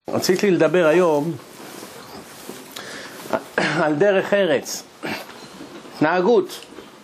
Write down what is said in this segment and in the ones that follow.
רציתי לדבר היום על דרך ארץ, התנהגות.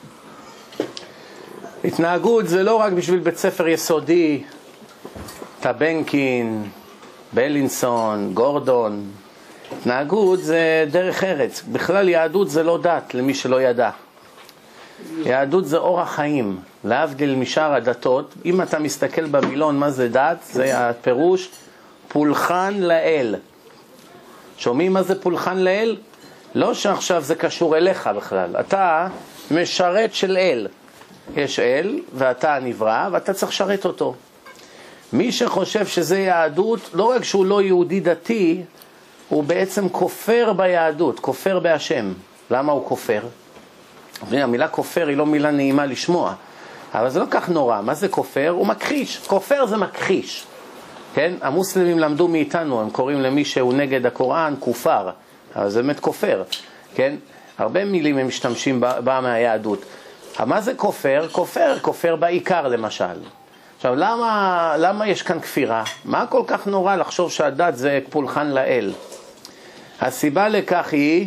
התנהגות זה לא רק בשביל בית ספר יסודי, טבנקין, בלינסון, גורדון. התנהגות זה דרך ארץ. בכלל יהדות זה לא דת, למי שלא ידע. יהדות זה אורח חיים, להבדיל משאר הדתות. אם אתה מסתכל במילון מה זה דת, זה הפירוש פולחן לאל. שומעים מה זה פולחן לאל? לא שעכשיו זה קשור אליך בכלל. אתה משרת של אל. יש אל ואתה נברא ואתה צריך לשרת אותו. מי שחושב שזה יהדות, לא רק שהוא לא יהודי דתי, הוא בעצם כופר ביהדות, כופר בהשם. למה הוא כופר? המילה כופר היא לא מילה נעימה לשמוע, אבל זה לא כך נורא. מה זה כופר? הוא מכחיש. כופר זה מכחיש. כן? המוסלמים למדו מאיתנו, הם קוראים למי שהוא נגד הקוראן כופר, אבל זה באמת כופר. כן? הרבה מילים הם משתמשים בה מהיהדות. מה זה כופר? כופר בעיקר למשל. עכשיו, למה יש כאן כפירה? מה כל כך נורא לחשוב שהדת זה פולחן לאל? הסיבה לכך היא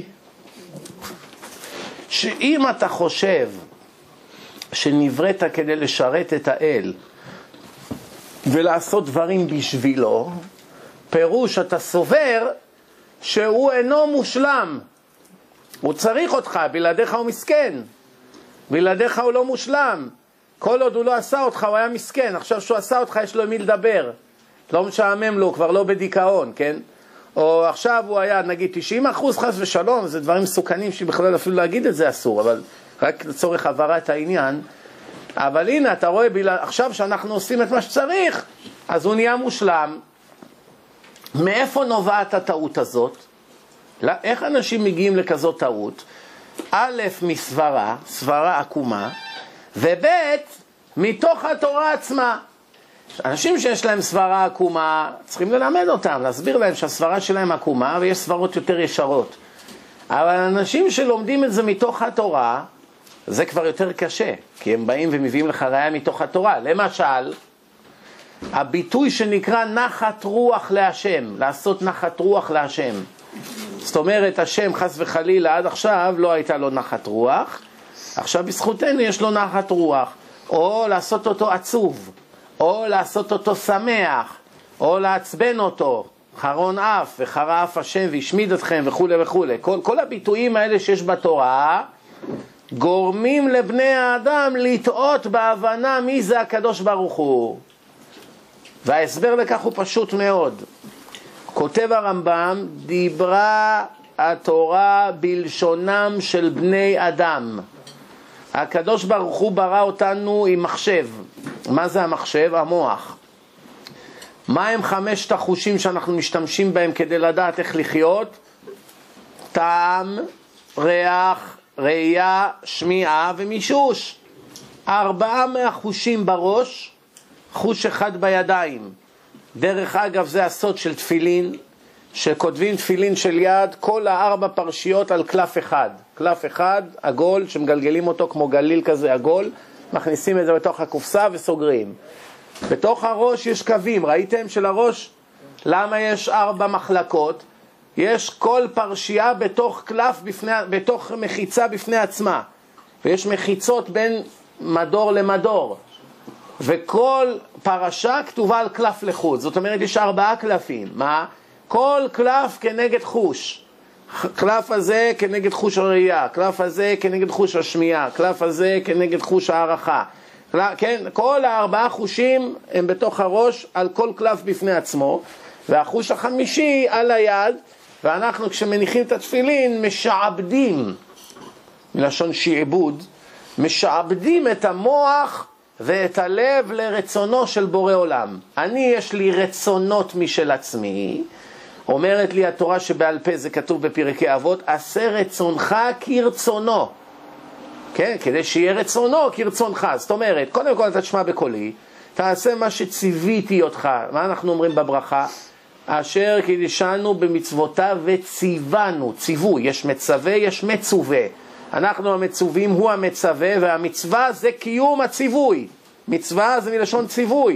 שאם אתה חושב שנבראת כדי לשרת את האל ולעשות דברים בשבילו, פירוש אתה סובר שהוא אינו מושלם. הוא צריך אותך, בלעדיך הוא מסכן. בלעדיך הוא לא מושלם. כל עוד הוא לא עשה אותך הוא היה מסכן. עכשיו שהוא עשה אותך יש לו מי לדבר. לא משעמם לו, כבר לא בדיכאון, כן? או עכשיו הוא היה נגיד 90% חס ושלום, זה דברים מסוכנים שבכלל אפילו להגיד את זה אסור, אבל רק לצורך עברת העניין. אבל הנה אתה רואה, עכשיו שאנחנו עושים את מה שצריך, אז הוא נהיה מושלם. מאיפה נובעת הטעות הזאת? איך אנשים מגיעים לכזאת טעות? א', מסברה, סברה עקומה, וב', מתוך התורה עצמה. אנשים שיש להם סברה עקומה, צריכים ללמד אותם, להסביר להם שהסברה שלהם עקומה, ויש סברות יותר ישרות. אבל אנשים שלומדים את זה מתוך התורה, זה כבר יותר קשה, כי הם באים ומביאים לך ראיה מתוך התורה. למשל, הביטוי שנקרא נחת רוח להשם, לעשות נחת רוח להשם. זאת אומרת, השם חס וחלילה עד עכשיו לא הייתה לו נחת רוח, עכשיו בזכותנו יש לו נחת רוח. או לעשות אותו עצוב, או לעשות אותו שמח, או לעצבן אותו, חרון אף וחרה אף השם והשמיד אתכם וכו' וכו'. כל הביטויים האלה שיש בתורה גורמים לבני האדם לטעות בהבנה מי זה הקדוש ברוך הוא. וההסבר לכך הוא פשוט מאוד. כותב הרמב"ם, דיברה התורה בלשונם של בני אדם. הקדוש ברוך הוא ברא אותנו עם מחשב. מה זה המחשב? המוח. מה הם 5 החושים שאנחנו משתמשים בהם כדי לדעת איך לחיות? טעם, ריח, ראייה, שמיעה ומישוש. 4 מהחושים בראש, חוש אחד בידיים. דרך אגב זה הסוד של תפילין, שכותבים תפילין של יד, כל 4 פרשיות על קלף אחד. קלף אחד, עגול, שמגלגלים אותו כמו גליל כזה עגול, מכניסים את זה בתוך הקופסה וסוגרים. בתוך הראש יש קווים, ראיתם של הראש? למה יש 4 מחלקות? יש כל פרשייה בתוך קלף, בתוך מחיצה בפני עצמה. ויש מחיצות בין מדור למדור. וכל פרשה כתובה על קלף לחוד. זאת אומרת, יש 4 קלפים. מה? כל קלף כנגד חוש. קלף הזה כנגד חוש הראייה, קלף הזה כנגד חוש השמיעה, קלף הזה כנגד חוש הערכה. כן, כל 4 חושים הם בתוך הראש על כל קלף בפני עצמו, והחוש החמישי על היד, ואנחנו כשמניחים את התפילין משעבדים, מלשון שעבוד, משעבדים את המוח ואת הלב לרצונו של בורא עולם. אני יש לי רצונות משל עצמי, אומרת לי התורה שבעל פה, זה כתוב בפרקי אבות, עשה רצונך כרצונו. כן, כדי שיהיה רצונו כרצונך. זאת אומרת, קודם כל אתה תשמע בקולי, תעשה מה שציוויתי אותך. מה אנחנו אומרים בברכה? אשר קידשנו במצוותיו וציוונו. ציווי, יש מצווה, יש מצווה. אנחנו המצווים, הוא המצווה, והמצווה זה קיום הציווי. מצווה זה מלשון ציווי.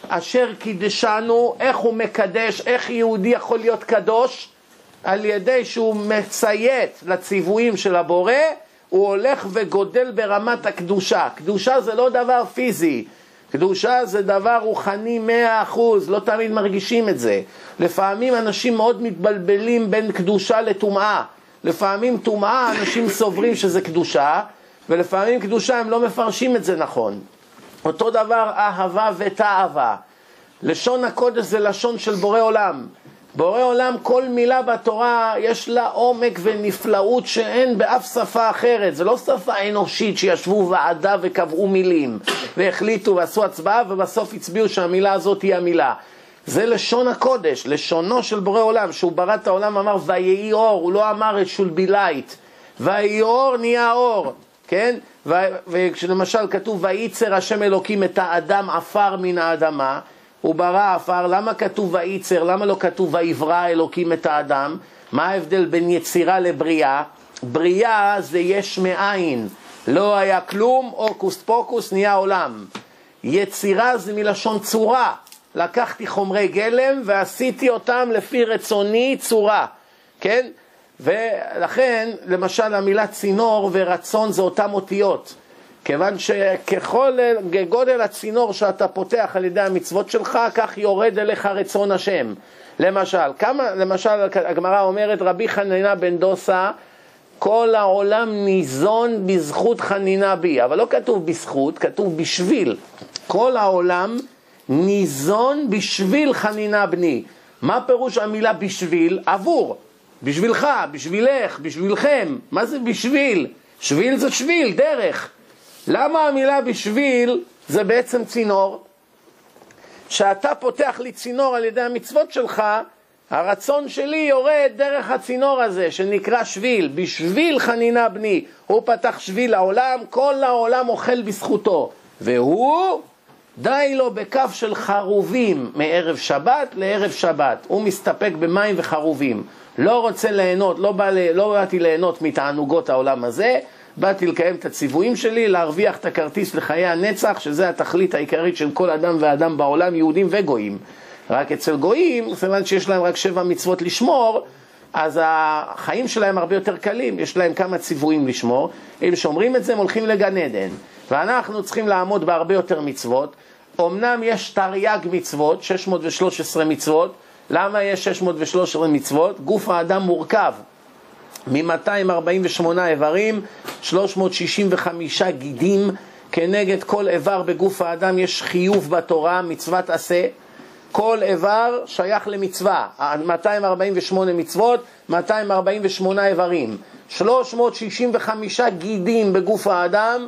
אשר קידשנו, איך הוא מקדש, איך יהודי יכול להיות קדוש? על ידי שהוא מציית לציוויים של הבורא, הוא הולך וגודל ברמת הקדושה. קדושה זה לא דבר פיזי, קדושה זה דבר רוחני 100%, לא תמיד מרגישים את זה. לפעמים אנשים מאוד מתבלבלים בין קדושה לטומאה. לפעמים טומאה אנשים סוברים שזה קדושה, ולפעמים קדושה הם לא מפרשים את זה נכון. אותו דבר אהבה ותאווה. לשון הקודש זה לשון של בורא עולם. בורא עולם, כל מילה בתורה יש לה עומק ונפלאות שאין באף שפה אחרת. זה לא שפה אנושית שישבו ועדה וקבעו מילים והחליטו ועשו הצבעה ובסוף הצביעו שהמילה הזאת היא המילה. זה לשון הקודש, לשונו של בורא עולם, שהוא ברא את העולם אמר ויהי אור, הוא לא אמר את should be light. ויהי אור נהיה אור, כן? וכשלמשל כתוב וייצר השם אלוקים את האדם עפר מן האדמה, הוא ברא עפר. למה כתוב וייצר? למה לא כתוב ויברא אלוקים את האדם? מה ההבדל בין יצירה לבריאה? בריאה זה יש מאין, לא היה כלום, אוקוס פוקוס נהיה עולם. יצירה זה מלשון צורה, לקחתי חומרי גלם ועשיתי אותם לפי רצוני צורה, כן? ולכן למשל המילה צינור ורצון זה אותם אותיות, כיוון שככל גודל הצינור שאתה פותח על ידי המצוות שלך, כך יורד אליך רצון השם. למשל הגמרא אומרת רבי חנינא בן דוסה, כל העולם ניזון בזכות חנינה בי, אבל לא כתוב בזכות, כתוב בשביל. כל העולם ניזון בשביל חנינה בני. מה פירוש המילה בשביל? עבור, בשבילך, בשבילך, בשבילכם. מה זה בשביל? שביל זה שביל, דרך. למה המילה בשביל זה בעצם צינור? שאתה פותח לי צינור על ידי המצוות שלך, הרצון שלי יורד דרך הצינור הזה שנקרא שביל. בשביל חנינה בני, הוא פתח שביל לעולם, כל העולם אוכל בזכותו, והוא די לו בכף של חרובים מערב שבת לערב שבת. הוא מסתפק במים וחרובים, לא רוצה ליהנות, לא באתי ליהנות מתענוגות העולם הזה, באתי לקיים את הציוויים שלי, להרוויח את הכרטיס לחיי הנצח, שזה התכלית העיקרית של כל אדם ואדם בעולם, יהודים וגויים. רק אצל גויים, סימן שיש להם רק 7 מצוות לשמור, אז החיים שלהם הרבה יותר קלים, יש להם כמה ציוויים לשמור, אם שומרים את זה הם הולכים לגן עדן, ואנחנו צריכים לעמוד בהרבה יותר מצוות. אמנם יש תרי"ג מצוות, 613 מצוות. למה יש 613 מצוות? גוף האדם מורכב מ-248 איברים, 365 גידים, כנגד כל איבר בגוף האדם יש חיוב בתורה, מצוות עשה. כל איבר שייך למצווה, 248 מצוות, 248 איברים, 365 גידים בגוף האדם,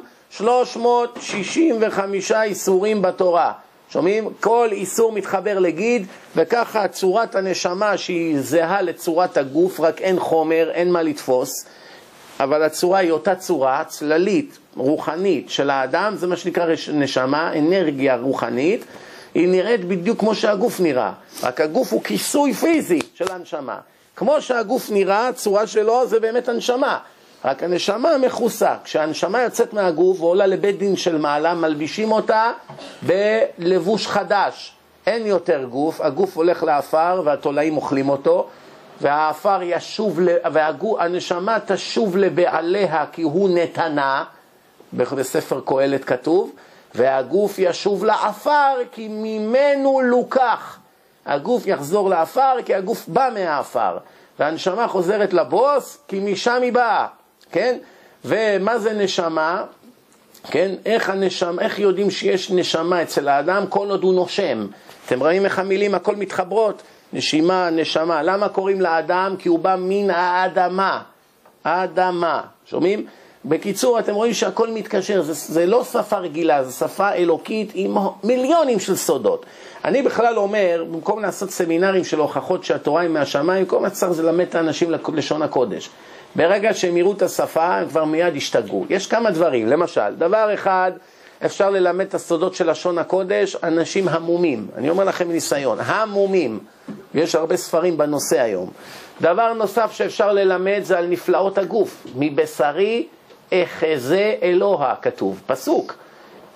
365 איסורים בתורה. שומעים? כל איסור מתחבר לגיד, וככה צורת הנשמה שהיא זהה לצורת הגוף, רק אין חומר, אין מה לתפוס, אבל הצורה היא אותה צורה, צללית, רוחנית של האדם, זה מה שנקרא נשמה, אנרגיה רוחנית, היא נראית בדיוק כמו שהגוף נראה, רק הגוף הוא כיסוי פיזי של הנשמה. כמו שהגוף נראה, הצורה שלו זה באמת הנשמה, רק הנשמה מכוסה. כשהנשמה יוצאת מהגוף ועולה לבית דין של מעלה, מלבישים אותה בלבוש חדש. אין יותר גוף, הגוף הולך לאפר והתולעים אוכלים אותו, והאפר ישוב, והנשמה תשוב לבעליה כי הוא נתנה, בספר קהלת כתוב, והגוף ישוב לאפר כי ממנו לוקח. הגוף יחזור לאפר כי הגוף בא מהאפר, והנשמה חוזרת לבוס כי משם היא באה, כן? ומה זה נשמה? כן? איך יודעים שיש נשמה אצל האדם? כל עוד הוא נושם. אתם רואים איך המילים הכל מתחברות? נשימה, נשמה. למה קוראים לאדם? כי הוא בא מן האדמה. האדמה. שומעים? בקיצור, אתם רואים שהכל מתקשר. זה לא שפה רגילה, זה שפה אלוקית עם מיליונים של סודות. אני בכלל אומר, במקום לעשות סמינרים של הוכחות שהתורה היא מהשמיים, כל מה שצריך זה ללמד את האנשים לשון הקודש. ברגע שהם יראו את השפה, הם כבר מיד ישתגעו. יש כמה דברים, למשל, דבר אחד, אפשר ללמד את הסודות של לשון הקודש, אנשים המומים. אני אומר לכם מניסיון, המומים. ויש הרבה ספרים בנושא היום. דבר נוסף שאפשר ללמד זה על נפלאות הגוף. מבשרי אחזה אלוה, כתוב, פסוק.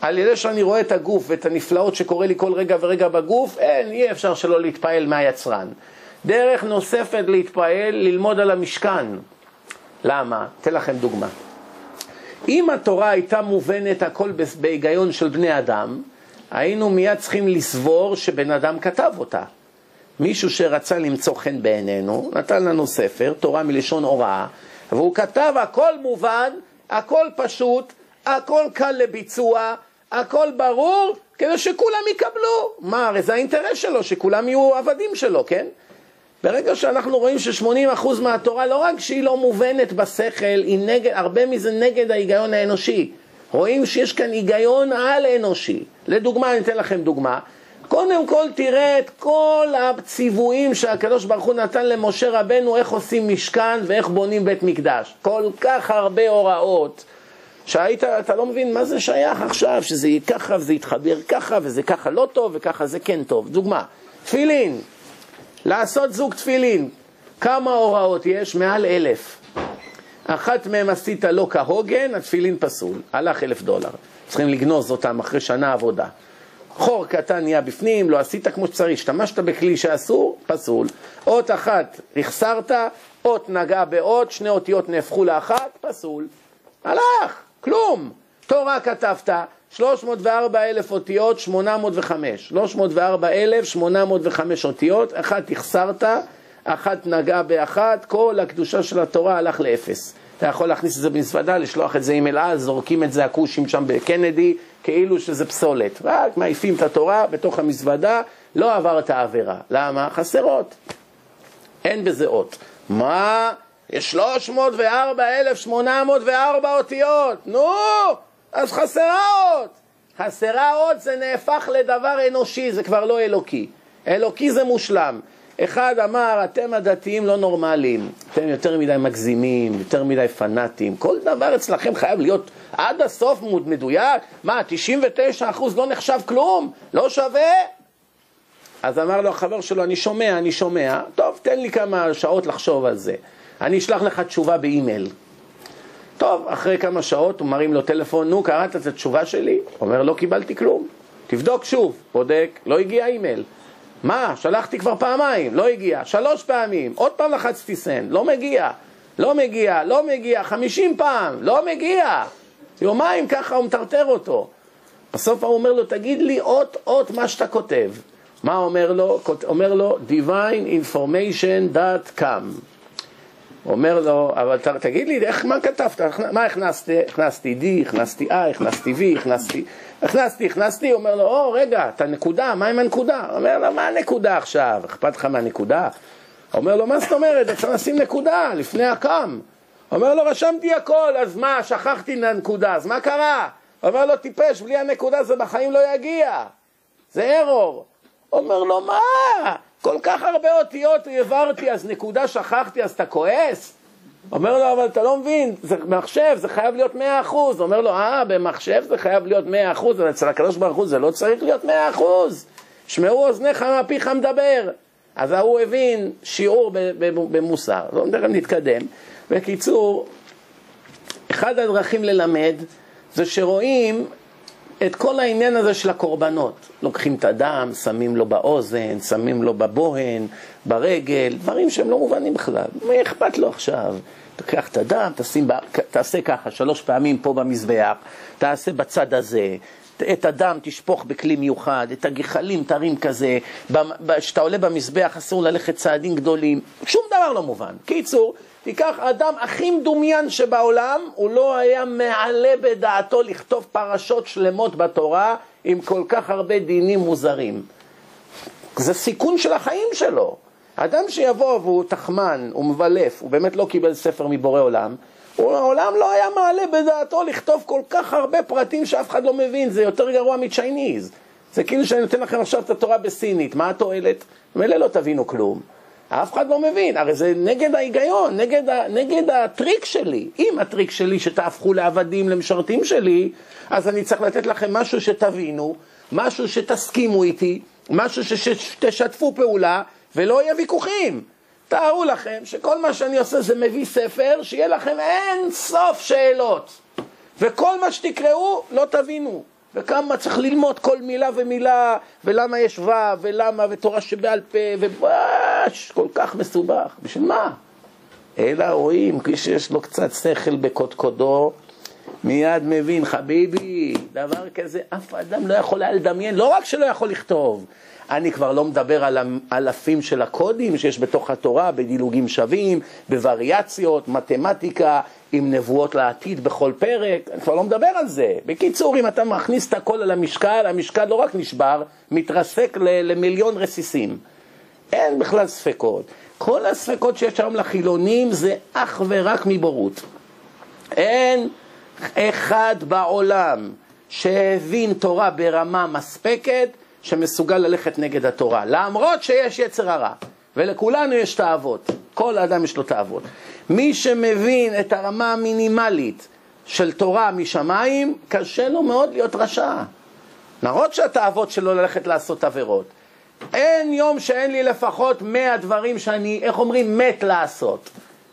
על ידי שאני רואה את הגוף ואת הנפלאות שקורה לי כל רגע ורגע בגוף, אי אפשר שלא להתפעל מהיצרן. דרך נוספת להתפעל, ללמוד על המשכן. למה? אתן לכם דוגמה. אם התורה הייתה מובנת הכל בהיגיון של בני אדם, היינו מיד צריכים לסבור שבן אדם כתב אותה. מישהו שרצה למצוא חן בעינינו, נתן לנו ספר, תורה מלשון הוראה, והוא כתב הכל מובן, הכל פשוט, הכל קל לביצוע, הכל ברור, כדי שכולם יקבלו. מה, הרי זה האינטרס שלו, שכולם יהיו עבדים שלו, כן? ברגע שאנחנו רואים ש80% מהתורה, לא רק שהיא לא מובנת בשכל, היא נגד, הרבה מזה נגד ההיגיון האנושי. רואים שיש כאן היגיון על אנושי. לדוגמה, אני אתן לכם דוגמה. קודם כל תראה את כל הציוויים שהקדוש ברוך הוא נתן למשה רבנו, איך עושים משכן ואיך בונים בית מקדש. כל כך הרבה הוראות, אתה לא מבין מה זה שייך עכשיו, שזה יהיה ככה וזה יתחבר ככה וזה ככה לא טוב וככה זה כן טוב. דוגמה, תפילין, לעשות זוג תפילין, כמה הוראות יש? מעל 1,000. אחת מהם עשית לא כהוגן, התפילין פסול, הלך $1,000. צריכים לגנוז אותם אחרי שנה עבודה. חור קטן נהיה בפנים, לא עשית כמו שצריך, השתמשת בכלי שאסור, פסול. אות אחת החסרת, אות נגע באות, 2 אותיות נהפכו לאחת, פסול. הלך, כלום. תורה כתבת, 304,000 אותיות, 805. 304,805 אותיות, אחת החסרת, אחת נגע באחת, כל הקדושה של התורה הלך לאפס. אתה יכול להכניס את זה במזוודה, לשלוח את זה עם אלעז, זורקים את זה הכושים שם בקנדי, כאילו שזה פסולת. רק מעיפים את התורה בתוך המזוודה, לא עברת העבירה. למה? חסרות. אין בזה אות. מה? יש 304,804 אותיות. נו, אז חסרה אות. חסרה אות זה נהפך לדבר אנושי, זה כבר לא אלוקי. אלוקי זה מושלם. אחד אמר, אתם הדתיים לא נורמליים, אתם יותר מדי מגזימים, יותר מדי פנאטים, כל דבר אצלכם חייב להיות עד הסוף מדויק. מה, 99% לא נחשב כלום? לא שווה? אז אמר לו החבר שלו, אני שומע, טוב, תן לי כמה שעות לחשוב על זה, אני אשלח לך תשובה באימייל. טוב, אחרי כמה שעות הוא מרים לו טלפון, נו, קראת את התשובה שלי? אומר, לא קיבלתי כלום. תבדוק שוב, בודק, לא הגיע אימייל. מה? שלחתי כבר פעמיים, לא הגיע. 3 פעמים, עוד פעם לחצתי סן, לא מגיע, 50 פעם, לא מגיע. יומיים ככה הוא מטרטר אותו. בסוף הוא אומר לו, תגיד לי אות מה שאתה כותב. מה אומר לו? אומר לו, divineinformation.com. אומר לו, אבל תגיד לי, מה כתבת? מה הכנסתי D, הכנסתי I, הכנסתי V, הכנסתי, אומר לו, רגע, אתה נקודה, מה עם הנקודה? אומר לו, מה הנקודה עכשיו? אכפת לך מהנקודה? אומר לו, מה זאת אומרת? אפשר לשים נקודה לפני הקם. אומר לו, רשמתי הכל, אז מה? שכחתי מהנקודה, אז מה קרה? אומר לו, טיפש, בלי הנקודה זה בחיים לא יגיע. זה ארור. אומר לו, מה? כל כך הרבה אותיות העברתי, אז נקודה שכחתי, אז אתה כועס? אומר לו, אבל אתה לא מבין, זה מחשב, זה חייב להיות 100%. אומר לו, במחשב זה חייב להיות 100%, אבל אצל הקדוש ברוך הוא זה לא צריך להיות 100%. שמעו אוזניך מהפיך מדבר. אז הוא הבין שיעור במוסר. לא נדבר, נתקדם. בקיצור, אחד הדרכים ללמד זה שרואים את כל העניין הזה של הקורבנות. לוקחים את הדם, שמים לו באוזן, שמים לו בבוהן, ברגל, דברים שהם לא מובנים בכלל. מה אכפת לו עכשיו? תקח את הדם, תעשה ככה 3 פעמים פה במזבח, תעשה בצד הזה, את הדם תשפוך בכלי מיוחד, את הגחלים תרים כזה, כשאתה עולה במזבח אסור ללכת צעדים גדולים, שום דבר לא מובן. קיצור, תיקח אדם הכי מדומיין שבעולם, הוא לא היה מעלה בדעתו לכתוב פרשות שלמות בתורה עם כל כך הרבה דינים מוזרים. זה סיכון של החיים שלו. אדם שיבוא והוא תחמן, הוא מבלף, הוא באמת לא קיבל ספר מבורא עולם, העולם לא היה מעלה בדעתו לכתוב כל כך הרבה פרטים שאף אחד לא מבין, זה יותר גרוע מצ'ייניז. זה כאילו שאני נותן לכם עכשיו את התורה בסינית, מה התועלת? מלא לא תבינו כלום. אף אחד לא מבין, הרי זה נגד ההיגיון, נגד הטריק שלי. אם הטריק שלי שתהפכו לעבדים, למשרתים שלי, אז אני צריך לתת לכם משהו שתבינו, משהו שתסכימו איתי, משהו שתשתפו פעולה, ולא יהיה ויכוחים. תארו לכם שכל מה שאני עושה זה מביא ספר, שיהיה לכם אין סוף שאלות. וכל מה שתקראו לא תבינו. וכמה צריך ללמוד כל מילה ומילה, ולמה יש ולמה, ותורה שבעל פה, כל כך מסובך. בשביל מה? אלא רואים, כשיש לו קצת שכל בקודקודו, מיד מבין, חביבי, דבר כזה, אף אדם לא יכול לדמיין, לא רק שלא יכול לכתוב, אני כבר לא מדבר על אלפים של הקודים שיש בתוך התורה, בדילוגים שווים, בווריאציות, מתמטיקה, עם נבואות לעתיד בכל פרק, אני כבר לא מדבר על זה. בקיצור, אם אתה מכניס את הכל על המשקל, המשקל לא רק נשבר, מתרסק למיליון רסיסים. אין בכלל ספקות. כל הספקות שיש שם לחילונים זה אך ורק מבורות. אין אחד בעולם שהבין תורה ברמה מספקת, שמסוגל ללכת נגד התורה, למרות שיש יצר הרע, ולכולנו יש תאוות, כל האדם יש לו תאוות. מי שמבין את הרמה המינימלית של תורה משמיים, קשה לו מאוד להיות רשע. נראות שהתאוות שלו ללכת לעשות עבירות. אין יום שאין לי לפחות 100 דברים שאני, איך אומרים, מת לעשות.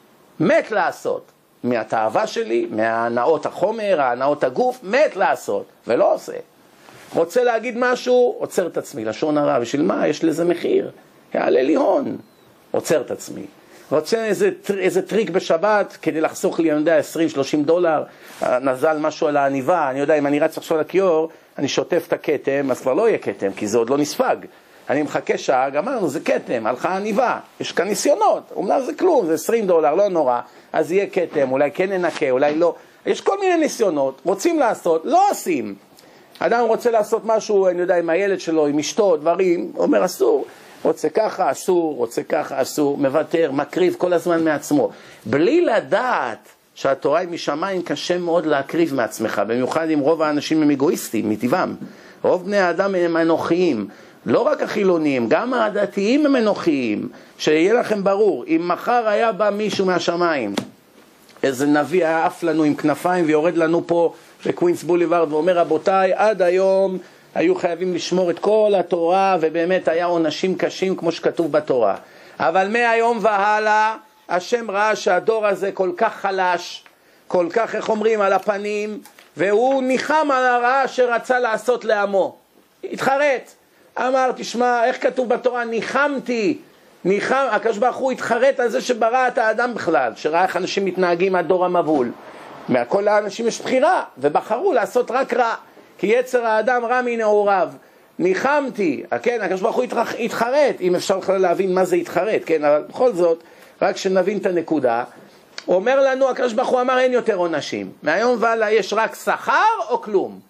מת לעשות. מהתאווה שלי, מהנאות החומר, הנאות הגוף, מת לעשות, ולא עושה. רוצה להגיד משהו, עוצר את עצמי, לשון הרע, בשביל מה? יש לזה מחיר, יעלה לי הון, עוצר את עצמי. רוצה איזה טריק בשבת, כדי לחסוך לי, אני יודע, $20-30, נזל משהו על העניבה, אני יודע, אם אני רץ עכשיו לכיור, אני שוטף את הכתם, אז כבר לא יהיה כתם, כי זה עוד לא נספג. אני מחכה שעה, גמרנו, זה כתם, הלכה העניבה, יש כאן ניסיונות, אומנם זה כלום, זה $20, לא נורא, אז יהיה כתם, אולי כן ננקה, אולי לא, יש כל מיני ניסיונות, רוצים לעשות, לא עושים. אדם רוצה לעשות משהו, אני יודע, עם הילד שלו, עם אשתו, דברים, אומר אסור, רוצה ככה, אסור, רוצה ככה, אסור, מוותר, מקריב כל הזמן מעצמו. בלי לדעת שהתורה היא משמיים, קשה מאוד להקריב מעצמך, במיוחד אם רוב האנשים הם אגואיסטים, מטבעם. רוב בני האדם הם אנוכיים, לא רק החילונים, גם הדתיים הם אנוכיים, שיהיה לכם ברור, אם מחר היה בא מישהו מהשמיים, איזה נביא היה עף לנו עם כנפיים ויורד לנו פה בקווינס בוליברד ואומר, רבותיי, עד היום היו חייבים לשמור את כל התורה, ובאמת היה עונשים קשים כמו שכתוב בתורה. אבל מהיום והלאה, השם ראה שהדור הזה כל כך חלש, כל כך, איך אומרים, על הפנים, והוא ניחם על הרעה שרצה לעשות לעמו. התחרט. אמר, תשמע, איך כתוב בתורה? ניחמתי. הקדוש ברוך הוא התחרט על זה שברא את האדם בכלל, שראה איך אנשים מתנהגים מהדור המבול. מהכל האנשים יש בחירה, ובחרו לעשות רק רע, כי יצר האדם רע מנעוריו. ניחמתי, כן, הקדוש ברוך הוא התחרט, אם אפשר בכלל להבין מה זה התחרט, כן, אבל בכל זאת, רק שנבין את הנקודה, הוא אומר לנו, הקדוש ברוך הוא אמר, אין יותר עונשים. מהיום והלאה יש רק שכר או כלום.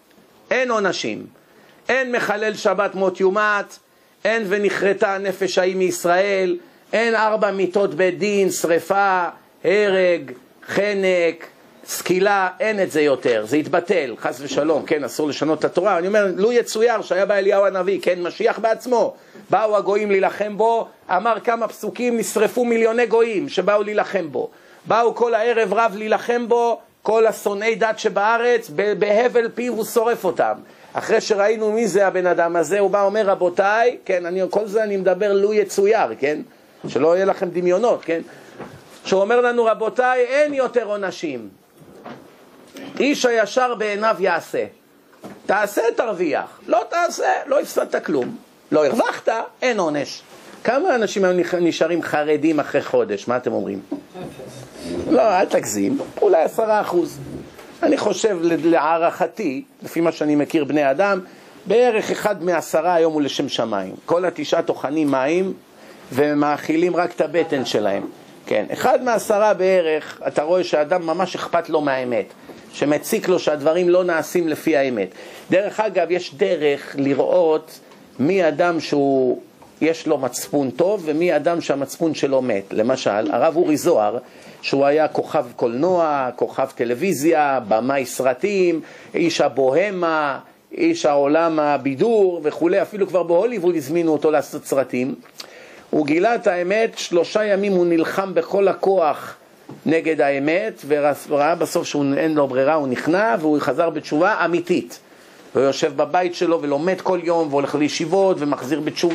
אין עונשים. אין מחלל שבת מות יומת, אין ונחרטה הנפש ההיא מישראל, אין 4 מיתות בית דין, שריפה, הרג, חנק, סקילה, אין את זה יותר, זה התבטל, חס ושלום, כן, אסור לשנות את התורה. אני אומר, לו יצויר שהיה בא אליהו הנביא, כן, משיח בעצמו, באו הגויים להילחם בו, אמר כמה פסוקים, נשרפו מיליוני גויים שבאו להילחם בו, באו כל הערב רב להילחם בו, כל השונאי דת שבארץ, בהבל פיו הוא שורף אותם. אחרי שראינו מי זה הבן אדם הזה, הוא בא אומר, רבותיי, כן, כל זה אני מדבר לו יצויר, כן, שלא יהיה לכם דמיונות, כן, שהוא אומר לנו, רבותיי, אין יותר עונשים. איש הישר בעיניו יעשה. תעשה תרוויח, לא תעשה, לא הפסדת כלום. לא הרווחת, אין עונש. כמה אנשים נשארים חרדים אחרי חודש? מה אתם אומרים? לא, אל תגזים, אולי 10%. אני חושב, להערכתי, לפי מה שאני מכיר בני אדם, בערך 1 מ10 היום הוא לשם שמיים. כל 9 טוחנים מים ומאכילים רק את הבטן שלהם. כן, 1 מ10 בערך, אתה רואה שאדם ממש אכפת לו מהאמת, שמציק לו שהדברים לא נעשים לפי האמת. דרך אגב, יש דרך לראות מי אדם שהוא יש לו מצפון טוב ומי אדם שהמצפון שלו מת. למשל, הרב אורי זוהר, שהוא היה כוכב קולנוע, כוכב טלוויזיה, במאי סרטים, איש הבוהמה, איש העולם הבידור וכו', אפילו כבר בהוליווד הזמינו אותו לעשות סרטים. הוא גילה את האמת, 3 ימים הוא נלחם בכל הכוח נגד האמת, וראה בסוף שאין לו ברירה, הוא נכנע והוא חזר בתשובה אמיתית. הוא יושב בבית שלו ולומד כל יום והולך לישיבות ומחזיר בתשובה.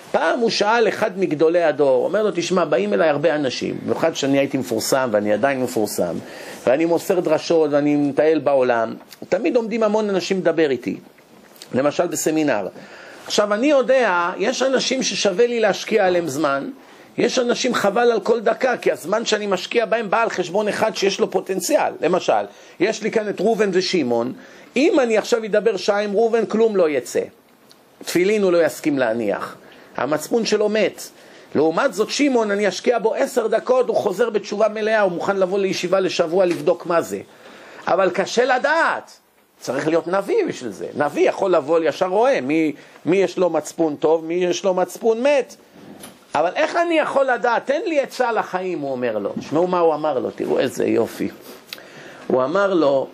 פעם הוא שאל אחד מגדולי הדור, אומר לו, תשמע, באים אליי הרבה אנשים, במיוחד שאני הייתי מפורסם ואני עדיין מפורסם, ואני מוסר דרשות ואני מטייל בעולם, תמיד עומדים המון אנשים לדבר איתי, למשל בסמינר. עכשיו אני יודע, יש אנשים ששווה לי להשקיע עליהם זמן, יש אנשים חבל על כל דקה, כי הזמן שאני משקיע בהם בא על חשבון אחד שיש לו פוטנציאל. למשל, יש לי כאן את רובן ושימון, אם אני עכשיו אדבר שעה עם רובן, כלום לא יצא. תפילין הוא לא יסכים להניח. המצפון שלו מת. לעומת זאת שימון, אני אשקיע בו 10 דקות, הוא חוזר בתשובה מלאה, הוא מוכן לבוא לישיבה לשבוע לבדוק מה זה. אבל קשה לדעת. צריך להיות נביא בשביל זה. נביא יכול לבוא ישר רואה מי יש לו מצפון טוב, מי יש לו מצפון מת. אבל איך אני יכול לדעת? תן לי עצה לחיים, הוא אומר לו. תשמעו מה הוא אמר לו, תראו איזה יופי. הוא אמר לו,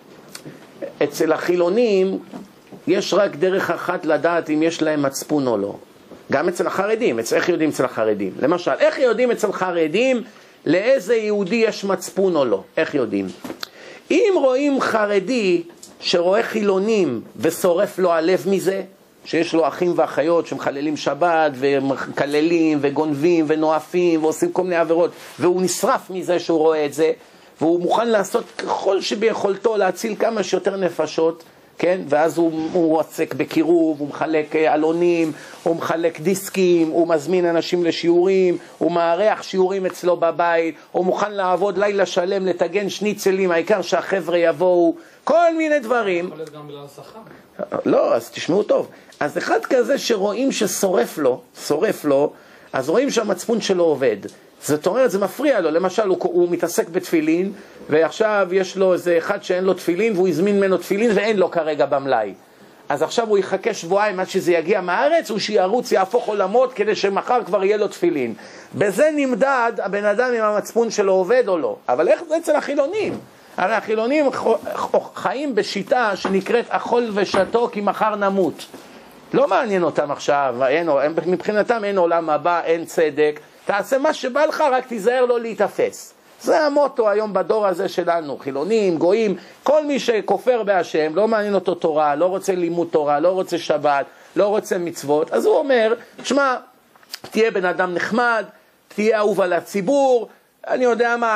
אצל החילונים יש רק דרך אחת לדעת אם יש להם מצפון או לא. גם אצל החרדים. איך יודעים אצל החרדים? למשל, איך יודעים אצל חרדים לאיזה יהודי יש מצפון או לא? איך יודעים? אם רואים חרדי שרואה חילונים ושורף לו הלב מזה, שיש לו אחים ואחיות שמחללים שבת ומקללים וגונבים ונואפים ועושים כל מיני עבירות, והוא נשרף מזה שהוא רואה את זה, והוא מוכן לעשות ככל שביכולתו להציל כמה שיותר נפשות, כן? ואז הוא עסק בקירוב, הוא מחלק אלונים, הוא מחלק דיסקים, הוא מזמין אנשים לשיעורים, הוא מערך שיעורים אצלו בבית, הוא מוכן לעבוד לילה שלם, לתגן שניצלים, העיקר שהחבר'ה יבואו, כל מיני דברים. יכול להיות גם בגלל השכר. לא, אז תשמעו טוב. אז אחד כזה שרואים ששורף לו, אז רואים שהמצפון שלו עובד. זאת אומרת, זה מפריע לו. למשל, הוא מתעסק בתפילין, ועכשיו יש לו איזה אחד שאין לו תפילין, והוא הזמין ממנו תפילין ואין לו כרגע במלאי. אז עכשיו הוא יחכה שבועיים עד שזה יגיע מהארץ, הוא שירוץ, יהפוך עולמות כדי שמחר כבר יהיה לו תפילין. בזה נמדד הבן אדם אם המצפון שלו עובד או לא. אבל איך זה אצל החילונים? הרי החילונים חיים בשיטה שנקראת אכול ושתו כי מחר נמות. לא מעניין אותם עכשיו, מבחינתם אין עולם הבא, אין צדק, תעשה מה שבא לך, רק תיזהר לא להתאפס. זה המוטו היום בדור הזה שלנו, חילונים, גויים, כל מי שכופר בהשם, לא מעניין אותו תורה, לא רוצה לימוד תורה, לא רוצה שבת, לא רוצה מצוות, אז הוא אומר, תשמע, תהיה בן אדם נחמד, תהיה אהוב על הציבור, אני יודע מה,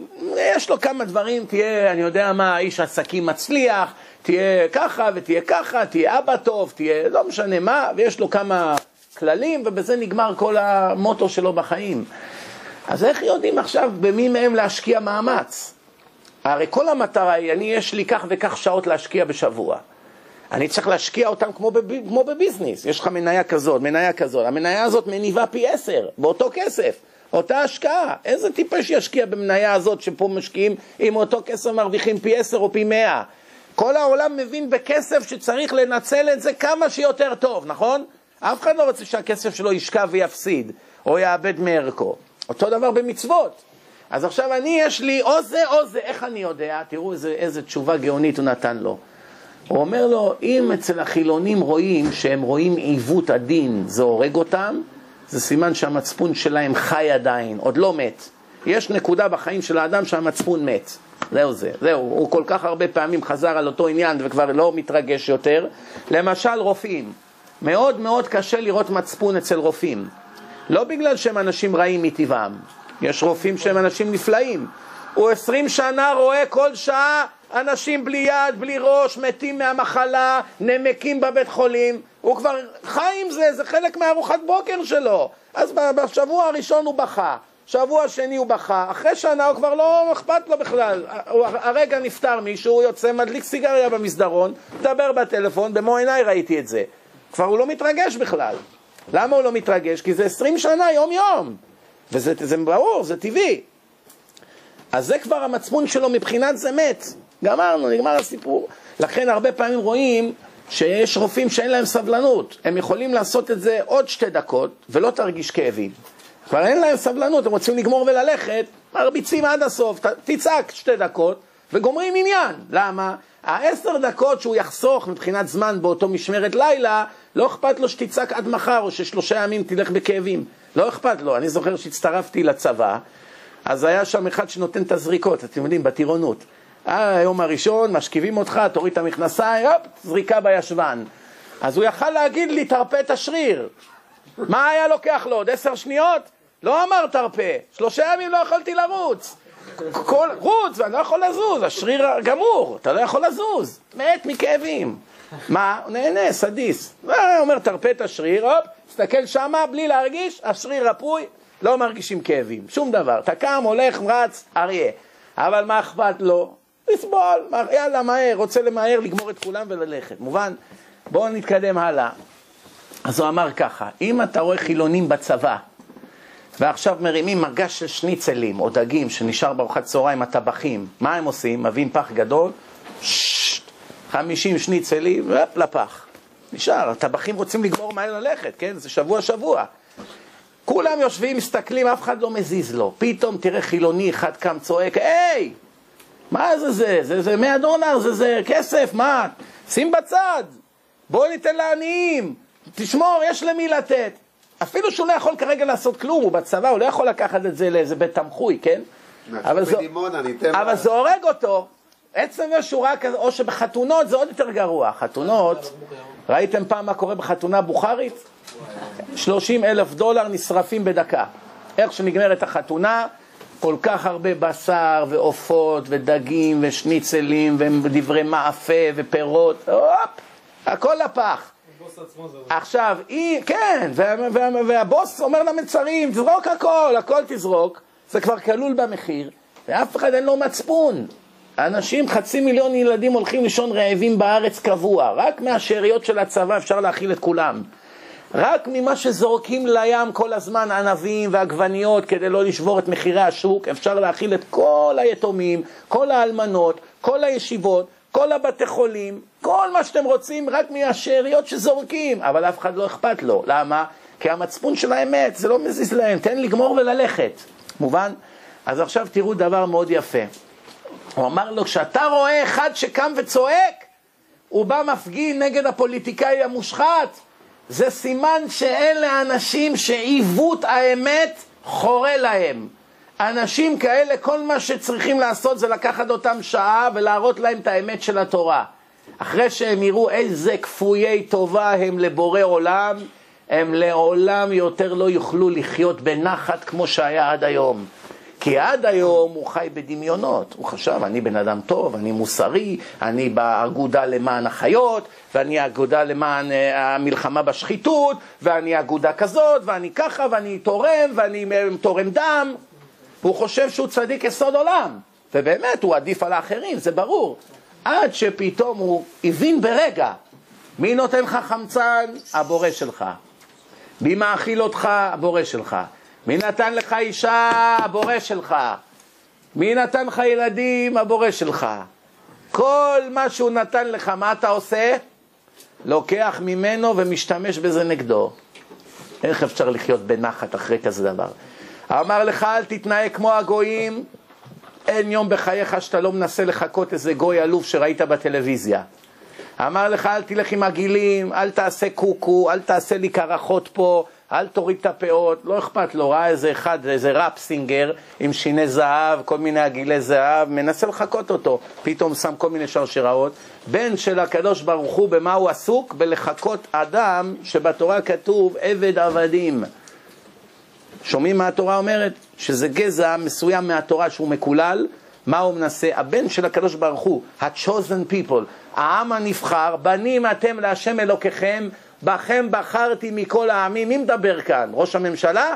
יש לו כמה דברים, תהיה, אני יודע מה, איש עסקים מצליח, תהיה ככה ותהיה ככה, תהיה אבא טוב, תהיה לא משנה מה, ויש לו כמה כללים, ובזה נגמר כל המוטו שלו בחיים. אז איך יודעים עכשיו במי מהם להשקיע מאמץ? הרי כל המטרה היא, יש לי כך וכך שעות להשקיע בשבוע. אני צריך להשקיע אותם כמו בביזנס. יש לך מניה כזאת, מניה כזאת. המניה הזאת מניבה פי 10, באותו כסף. אותה השקעה. איזה טיפש ישקיע במניה הזאת שפה משקיעים, אם אותו כסף מרוויחים פי 10 או פי 100? כל העולם מבין בכסף שצריך לנצל את זה כמה שיותר טוב, נכון? אף אחד לא רוצה שהכסף שלו ישקע ויפסיד, או יאבד מערכו. אותו דבר במצוות. אז עכשיו יש לי או זה, איך אני יודע? תראו איזה תשובה גאונית הוא נתן לו. הוא אומר לו, אם אצל החילונים רואים שהם רואים עיוות הדין, זה הורג אותם, זה סימן שהמצפון שלהם חי עדיין, עוד לא מת. יש נקודה בחיים של האדם שהמצפון מת. זהו, הוא כל כך הרבה פעמים חזר על אותו עניין וכבר לא מתרגש יותר. למשל רופאים, מאוד מאוד קשה לראות מצפון אצל רופאים. לא בגלל שהם אנשים רעים מטבעם, יש רופאים שהם אנשים נפלאים. הוא 20 שנה רואה כל שעה אנשים בלי יד, בלי ראש, מתים מהמחלה, נמקים בבית חולים, הוא כבר חי עם זה, זה חלק מארוחת בוקר שלו. אז בשבוע הראשון הוא בכה, שבוע שני הוא בכה, אחרי שנה הוא כבר לא אכפת לו בכלל. הרגע נפטר מישהו, הוא יוצא, מדליק סיגריה במסדרון, מדבר בטלפון, במו עיניי ראיתי את זה. כבר הוא לא מתרגש בכלל. למה הוא לא מתרגש? כי זה 20 שנה יום יום, וזה ברור, זה טבעי. אז זה כבר המצפון שלו מבחינת זה מת. גמרנו, נגמר הסיפור. לכן הרבה פעמים רואים שיש רופאים שאין להם סבלנות. הם יכולים לעשות את זה עוד 2 דקות ולא תרגיש כאבים. כבר אין להם סבלנות, הם רוצים לגמור וללכת, מרביצים עד הסוף, תצעק 2 דקות וגומרים עניין. למה? 10 דקות שהוא יחסוך מבחינת זמן באותו משמרת לילה, לא אכפת לו שתצעק עד מחר או ש3 ימים תלך בכאבים. לא אכפת לו. אני זוכר שהצטרפתי לצבא, אז היה שם אחד שנותן את הזריקות, אתם יודעים, בטירונות. היום הראשון, משכיבים אותך, תוריד את המכנסיים, זריקה בישבן. אז הוא יכל להגיד לי, תרפה את השריר. מה היה לוקח לו? עוד 10 שניות? לא אמר תרפה. 3 ימים לא יכולתי לרוץ. רוץ, ואני לא יכול לזוז, השריר גמור, אתה לא יכול לזוז. מת מכאבים. מה? הוא נהנה, סדיס. אומר תרפה את השריר, הופ, תסתכל שמה, בלי להרגיש, השריר רפוי, לא מרגישים כאבים. שום דבר. אתה קם, הולך, רץ, אריה. אבל מה אכפת לו? לסבול, יאללה, מהר, רוצה למהר, לגמור את כולם וללכת. מובן? בואו נתקדם הלאה. אז הוא אמר ככה, אם אתה רואה חילונים בצבא, ועכשיו מרימים מרגש של שניצלים או דגים שנשאר בארוחת צהריים הטבחים, מה הם עושים? מביאים פח גדול, 50 שניצלים, לפח. נשאר, הטבחים רוצים לגמור מהר ללכת, כן? זה שבוע. כולם יושבים, מסתכלים, אף אחד לא מזיז לו. פתאום תראה חילוני אחד קם צועק, היי! מה זה? זה $100, זה כסף, מה? שים בצד, בוא ניתן לעניים, תשמור, יש למי לתת. אפילו שהוא לא יכול כרגע לעשות כלום, הוא בצבא, הוא לא יכול לקחת את זה לאיזה בית תמחוי, כן? אבל זה הורג אותו. עצם השורה כזה, או שבחתונות זה עוד יותר גרוע. חתונות, ראיתם פעם מה קורה בחתונה בוכרית? $30,000 נשרפים בדקה. איך שנגמרת החתונה, כל כך הרבה בשר ועופות ודגים ושניצלים ודברי מאפה ופירות, הופ, הכל לפח. עכשיו, כן, והבוס אומר למלצרים, תזרוק הכל תזרוק, זה כבר כלול במחיר, ואף אחד אין לו מצפון. אנשים, 500,000 ילדים הולכים לישון רעבים בארץ קבוע, רק מהשאריות של הצבא אפשר להכיל את כולם. רק ממה שזורקים לים כל הזמן, ענבים ועגבניות, כדי לא לשבור את מחירי השוק, אפשר להכיל את כל היתומים, כל האלמנות, כל הישיבות, כל הבתי חולים, כל מה שאתם רוצים, רק מהשאריות שזורקים, אבל אף אחד לא אכפת לו. למה? כי המצפון של האמת, זה לא מזיז להם, תן לגמור וללכת. מובן? אז עכשיו תראו דבר מאוד יפה. הוא אמר לו, כשאתה רואה אחד שקם וצועק, הוא בא מפגין נגד הפוליטיקאי המושחת, זה סימן שאלה אנשים שעיוות האמת חורה להם. אנשים כאלה, כל מה שצריכים לעשות זה לקחת אותם שעה ולהראות להם את האמת של התורה. אחרי שהם יראו איזה כפויי טובה הם לבורא עולם, הם לעולם יותר לא יוכלו לחיות בנחת כמו שהיה עד היום. כי עד היום הוא חי בדמיונות. הוא חשב, אני בן אדם טוב, אני מוסרי, אני באגודה למען החיות, ואני אגודה למען המלחמה בשחיתות, ואני אגודה כזאת, ואני ככה, ואני תורם, ואני תורם דם. הוא חושב שהוא צדיק יסוד עולם, ובאמת הוא עדיף על האחרים, זה ברור. עד שפתאום הוא הבין ברגע, מי נותן לך חמצן? הבורא שלך. מי מאכיל אותך? הבורא שלך. מי נתן לך אישה? הבורא שלך. מי נתן לך ילדים? הבורא שלך. כל מה שהוא נתן לך, מה אתה עושה? לוקח ממנו ומשתמש בזה נגדו. איך אפשר לחיות בנחת אחרי כזה דבר? אמר לך, אל תתנהג כמו הגויים, אין יום בחייך שאתה לא מנסה לחכות איזה גוי אלוף שראית בטלוויזיה. אמר לך, אל תלך עם הגילים, אל תעשה קוקו, אל תעשה לי קרחות פה, אל תוריד את הפאות, לא אכפת לו, ראה איזה אחד, איזה ראפ סינגר עם שיני זהב, כל מיני עגילי זהב, מנסה לחכות אותו, פתאום שם כל מיני שרשראות. בן של הקדוש ברוך הוא במה הוא עסוק? בלחכות אדם שבתורה כתוב עבד עבדים. שומעים מה התורה אומרת? שזה גזע מסוים מהתורה שהוא מקולל. מה הוא מנסה? הבן של הקדוש ברוך הוא, ה-chosen people, העם הנבחר, בנים אתם להשם אלוקיכם, בכם בחרתי מכל העמים. מי מדבר כאן? ראש הממשלה?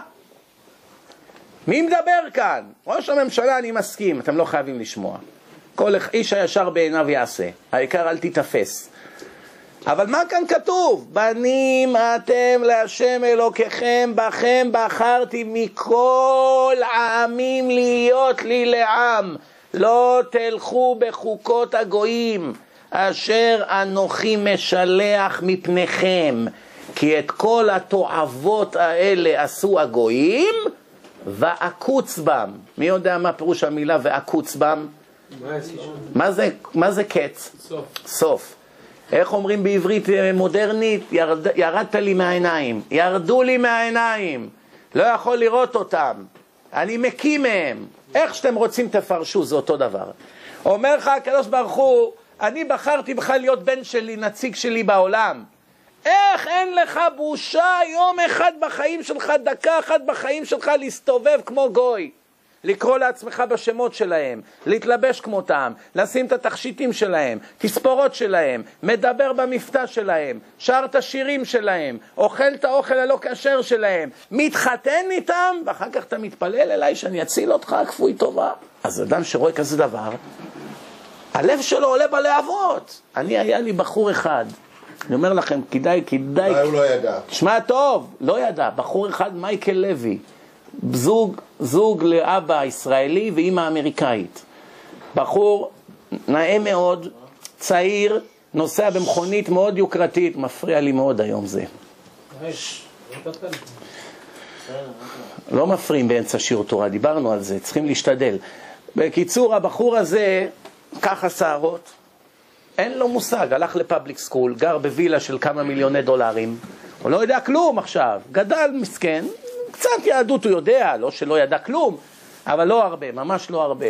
מי מדבר כאן? ראש הממשלה, אני מסכים, אתם לא חייבים לשמוע. כל איש הישר בעיניו יעשה, העיקר אל תתפס. אבל מה כאן כתוב? בנים אתם להשם אלוקיכם, בכם בחרתי מכל העמים להיות לי לעם. לא תלכו בחוקות הגויים, אשר אנוכי משלח מפניכם. כי את כל התועבות האלה עשו הגויים, ועקוץ בם. מי יודע מה פירוש המילה ועקוץ בם? מה זה קץ? סוף. איך אומרים בעברית מודרנית? ירדת לי מהעיניים, ירדו לי מהעיניים, לא יכול לראות אותם, אני מקים מהם. איך שאתם רוצים תפרשו, זה אותו דבר. אומר לך הקדוש ברוך הוא, אני בחרתי בכלל להיות בן שלי, נציג שלי בעולם. איך אין לך בושה יום אחד בחיים שלך, דקה אחת בחיים שלך להסתובב כמו גוי? לקרוא לעצמך בשמות שלהם, להתלבש כמותם, לשים את התכשיטים שלהם, תספורות שלהם, מדבר במבטא שלהם, שר את השירים שלהם, אוכל את האוכל הלא כשר שלהם, מתחתן איתם, ואחר כך אתה מתפלל אליי שאני אציל אותך, כפוי טובה. אז אדם שרואה כזה דבר, הלב שלו עולה בלהבות. היה לי בחור אחד, אני אומר לכם, כדאי... אולי הוא לא ידע. שמע טוב, לא ידע, בחור אחד, מייקל לוי, זוג לאבא ישראלי ואמא אמריקאית. בחור נאה מאוד, צעיר, נוסע במכונית מאוד יוקרתית, מפריע לי מאוד היום זה. לא מפריעים באמצע שיעור תורה, דיברנו על זה, צריכים להשתדל. בקיצור, הבחור הזה, ככה שערות, אין לו מושג, הלך לפאבליק סקול, גר בווילה של כמה מיליוני דולרים, הוא לא יודע כלום עכשיו, גדל מסכן, קצת יהדות הוא יודע, לא שלא ידע כלום, אבל לא הרבה, ממש לא הרבה.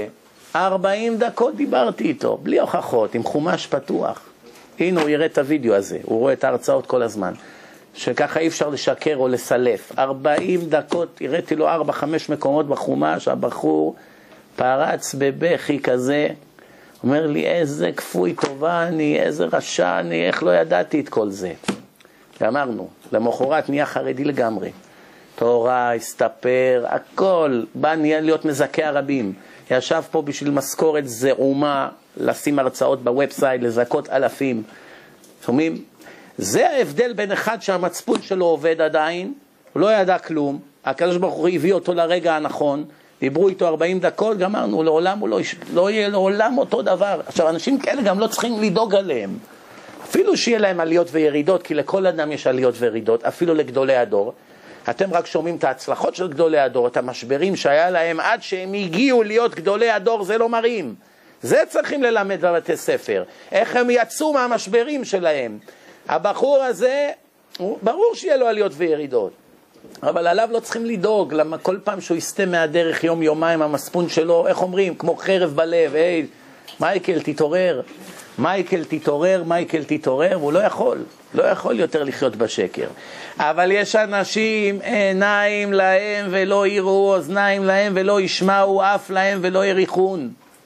40 דקות דיברתי איתו, בלי הוכחות, עם חומש פתוח. הנה הוא יראה את הוידאו הזה, הוא רואה את ההרצאות כל הזמן, שככה אי אפשר לשקר או לסלף. 40 דקות, הראיתי לו 4-5 מקומות בחומש, הבחור פרץ בבכי כזה, אומר לי איזה כפוי טובה אני, איזה רשע אני, איך לא ידעתי את כל זה. ואמרנו, למחרת נהיה חרדי לגמרי. תורה, הסתפר, הכל, בא נהיה להיות מזכה הרבים. ישב פה בשביל משכורת זעומה, לשים הרצאות בוובסייט, לזכות אלפים. שומעים? זה ההבדל בין אחד שהמצפון שלו עובד עדיין, הוא לא ידע כלום, הקדוש ברוך הוא הביא אותו לרגע הנכון, דיברו איתו 40 דקות, גמרנו, לעולם הוא לא יהיה לעולם אותו דבר. עכשיו, אנשים כאלה גם לא צריכים לדאוג עליהם. אפילו שיהיה להם עליות וירידות, כי לכל אדם יש עליות וירידות, אפילו לגדולי הדור. אתם רק שומעים את ההצלחות של גדולי הדור, את המשברים שהיה להם עד שהם הגיעו להיות גדולי הדור, זה לא מראים. זה צריכים ללמד בבתי ספר. איך הם יצאו מהמשברים שלהם. הבחור הזה, ברור שיהיה לו עליות וירידות. אבל עליו לא צריכים לדאוג, למה כל פעם שהוא יסתה מהדרך יום יומיים המספון שלו, איך אומרים, כמו חרב בלב, היי, מייקל תתעורר, מייקל תתעורר, מייקל תתעורר, והוא לא יכול יותר לחיות בשקר. אבל יש אנשים, עיניים להם ולא יראו, אוזניים להם ולא ישמעו, אף להם ולא יריחון.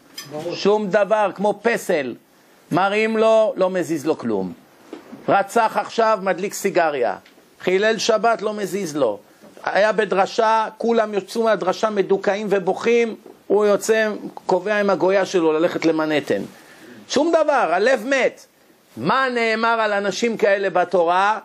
שום דבר, כמו פסל, מראים לו, לא מזיז לו כלום. רצח עכשיו, מדליק סיגריה. חילל שבת, לא מזיז לו. היה בדרשה, כולם יוצאו מהדרשה מדוכאים ובוכים, הוא יוצא, קובע עם הגויה שלו ללכת למנהטן. שום דבר, הלב מת. מה נאמר על אנשים כאלה בתורה?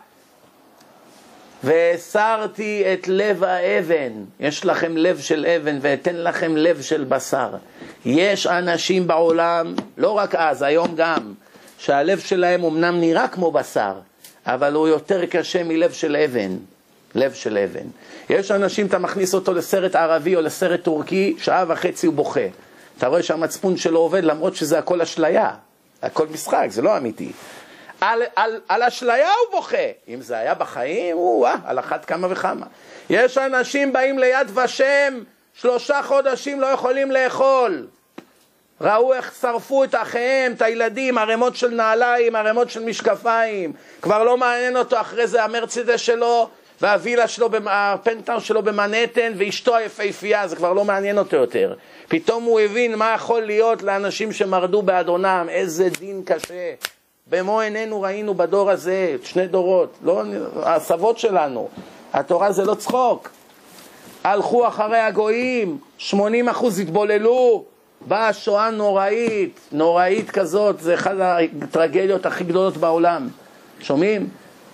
והסרתי את לב האבן. יש לכם לב של אבן ואתן לכם לב של בשר. יש אנשים בעולם, לא רק אז, היום גם, שהלב שלהם אמנם נראה כמו בשר, אבל הוא יותר קשה מלב של אבן. לב של אבן. יש אנשים, אתה מכניס אותו לסרט ערבי או לסרט טורקי, 1.5 שעה הוא בוכה. אתה רואה שהמצפון שלו עובד, למרות שזה הכל אשליה. הכל משחק, זה לא אמיתי. על אשליה הוא בוכה. אם זה היה בחיים, על אחת כמה וכמה. יש אנשים באים ליד ושם, 3 חודשים לא יכולים לאכול. ראו איך שרפו את אחיהם, את הילדים, ערימות של נעליים, ערימות של משקפיים. כבר לא מעניין אותו אחרי זה המרצדס שלו, והווילה שלו, הפנטהאוס שלו במנהטן, ואשתו היפהפייה, זה כבר לא מעניין אותו יותר. פתאום הוא הבין מה יכול להיות לאנשים שמרדו באדונם, איזה דין קשה. במו עינינו ראינו בדור הזה, 2 דורות, לא, הסבות שלנו. התורה זה לא צחוק. הלכו אחרי הגויים, 80% התבוללו, באה שואה נוראית, נוראית כזאת, זה אחת הטרגדיות הכי גדולות בעולם. שומעים?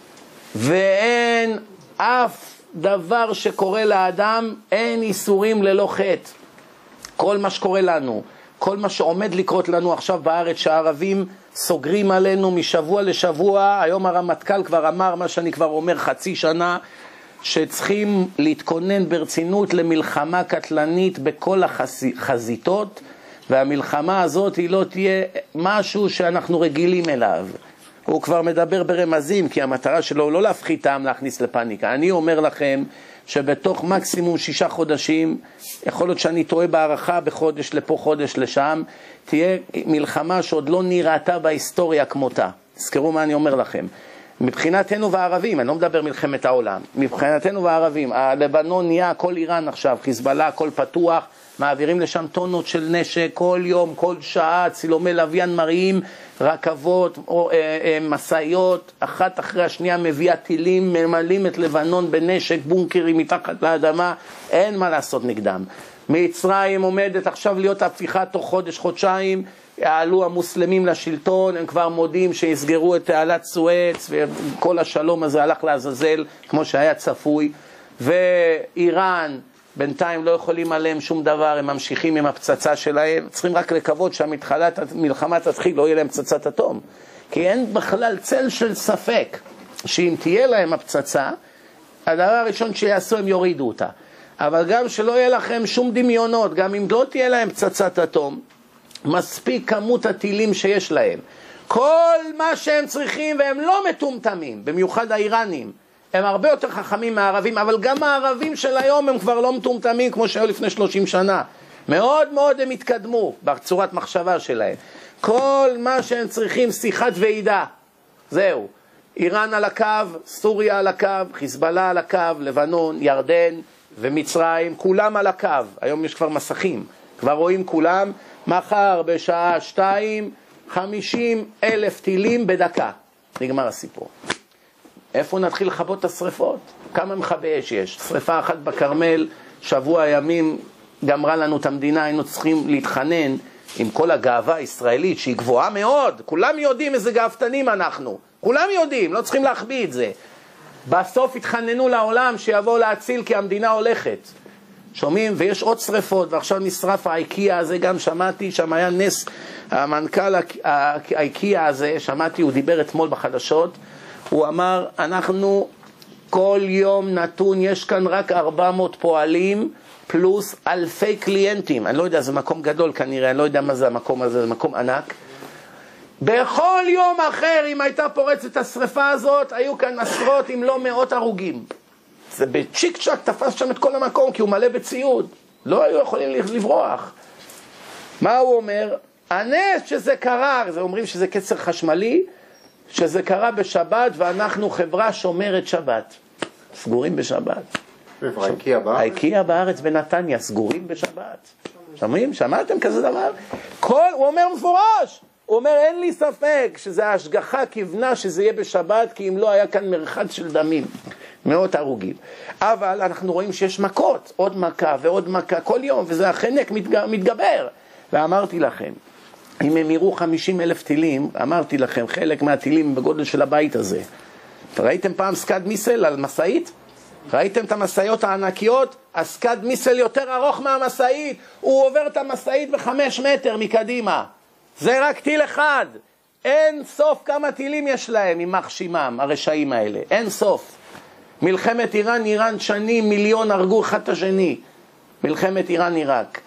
ואין אף דבר שקורה לאדם, אין איסורים ללא חטא. כל מה שקורה לנו, כל מה שעומד לקרות לנו עכשיו בארץ, שהערבים סוגרים עלינו משבוע לשבוע, היום הרמטכ"ל כבר אמר מה שאני כבר אומר 0.5 שנה, שצריכים להתכונן ברצינות למלחמה קטלנית בכל החזיתות, והמלחמה הזאת היא לא תהיה משהו שאנחנו רגילים אליו. הוא כבר מדבר ברמזים, כי המטרה שלו הוא לא להפחית העם, להכניס לפניקה. אני אומר לכם שבתוך מקסימום 6 חודשים, יכול להיות שאני טועה בהערכה בחודש לפה, חודש לשם, תהיה מלחמה שעוד לא נראתה בהיסטוריה כמותה. תזכרו מה אני אומר לכם. מבחינתנו והערבים, אני לא מדבר מלחמת העולם, מבחינתנו והערבים, הלבנון נהיה הכל איראן עכשיו, חיזבאללה, הכל פתוח, מעבירים לשם טונות של נשק, כל יום, כל שעה, צילומי לוויין מראים, רכבות, מסעיות, אחת אחרי השנייה מביאה טילים, ממלאים את לבנון בנשק, בונקרים מתחת לאדמה, אין מה לעשות נגדם. מצרים עומדת עכשיו להיות הפיכה תוך חודש, חודשיים, עלו המוסלמים לשלטון, הם כבר מודים שיסגרו את תעלת סואץ, וכל השלום הזה הלך לעזאזל, כמו שהיה צפוי, ואיראן, בינתיים לא יכולים עליהם שום דבר, הם ממשיכים עם הפצצה שלהם, צריכים רק לקוות שהמתחלת המלחמה תתחיל, לא יהיה להם פצצת אטום, כי אין בכלל צל של ספק, שאם תהיה להם הפצצה, הדבר הראשון שיעשו הם יורידו אותה, אבל גם שלא יהיה לכם שום דמיונות, גם אם לא תהיה להם פצצת אטום, מספיק כמות הטילים שיש להם, כל מה שהם צריכים, והם לא מטומטמים, במיוחד האיראנים, הם הרבה יותר חכמים מהערבים, אבל גם הערבים של היום הם כבר לא מטומטמים כמו שהיו לפני 30 שנה. מאוד מאוד הם התקדמו בצורת מחשבה שלהם. כל מה שהם צריכים, שיחת ועידה. זהו. איראן על הקו, סוריה על הקו, חיזבאללה על הקו, לבנון, ירדן ומצרים, כולם על הקו. היום יש כבר מסכים. כבר רואים כולם, מחר בשעה 2, 50,000 טילים בדקה. נגמר הסיפור. איפה נתחיל לכבות את השריפות? כמה מכבי אש יש? שריפה אחת בכרמל, שבוע ימים גמרה לנו את המדינה, היינו צריכים להתחנן עם כל הגאווה הישראלית שהיא גבוהה מאוד, כולם יודעים איזה גאוותנים אנחנו, כולם יודעים, לא צריכים להחביא את זה. בסוף התחננו לעולם שיבוא להציל כי המדינה הולכת. שומעים? ויש עוד שריפות, ועכשיו נשרף האיקיה הזה, גם שמעתי, שם היה נס, המנכ"ל האיקיה הזה, שמעתי, הוא דיבר אתמול בחדשות, הוא אמר, אנחנו כל יום נתון, יש כאן רק 400 פועלים, פלוס אלפי קליינטים. אני לא יודע, זה מקום גדול כנראה, אני לא יודע מה זה המקום הזה, זה מקום ענק. בכל יום אחר, אם הייתה פורצת השריפה הזאת, היו כאן עשרות אם לא מאות הרוגים. זה בצ'יק צ'ק תפס שם את כל המקום, כי הוא מלא בציוד. לא היו יכולים לברוח. מה הוא אומר? הנס שזה קרה, זה אומרים שזה קצר חשמלי, שזה קרה בשבת, ואנחנו חברה שומרת שבת. סגורים בשבת. האיקיה בארץ? האיקיה בארץ בנתניה, סגורים בשבת. שומעים? שמעתם כזה דבר? הוא אומר מפורש. הוא אומר, אין לי ספק שזה ההשגחה כיוונה שזה יהיה בשבת, כי אם לא היה כאן מרחץ של דמים. מאות הרוגים. אבל אנחנו רואים שיש מכות, עוד מכה ועוד מכה כל יום, וזה החנק מתגבר. ואמרתי לכם, אם הם יראו 50,000 טילים, אמרתי לכם, חלק מהטילים בגודל של הבית הזה. ראיתם פעם סקד מיסל על מסעית? ראיתם את המסעיות הענקיות? הסקד מיסל יותר ארוך מהמסעית, הוא עובר את המסעית ב5 מטר מקדימה. זה רק טיל אחד. אין סוף כמה טילים יש להם עם מחשימם, הרשעים האלה. אין סוף. מלחמת איראן שנים, מיליון הרגו אחד את השני. מלחמת איראן-עיראק.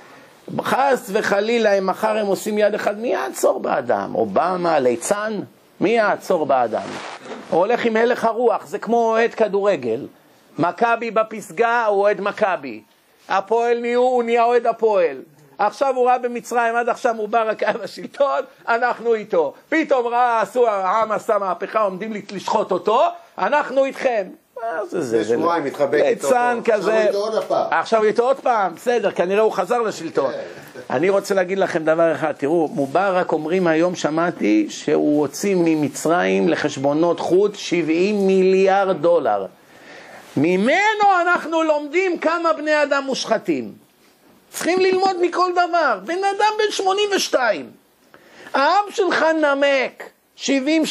חס וחלילה, אם מחר הם עושים יד אחד, מי יעצור באדם? אובמה, ליצן? מי יעצור באדם? הוא הולך עם הלך הרוח, זה כמו אוהד כדורגל. מכבי בפסגה, הוא אוהד מכבי. הפועל הוא נהיה אוהד הפועל. עכשיו הוא ראה במצרים, עד עכשיו מובארק היה בשלטון, אנחנו איתו. פתאום ראה, העם עשה מהפכה, עומדים לשחוט אותו, אנחנו איתכם. זה שבועיים מתחבק איתו פה. עכשיו הוא איתו עוד פעם, בסדר, כנראה הוא חזר לשלטון. אני רוצה להגיד לכם דבר אחד, תראו, מובארק אומרים היום, שמעתי, שהוא הוציא ממצרים לחשבונות חוץ 70 מיליארד דולר. ממנו אנחנו לומדים כמה בני אדם מושחתים. צריכים ללמוד מכל דבר. בן אדם בן 82. האב שלך נמק, 70-80%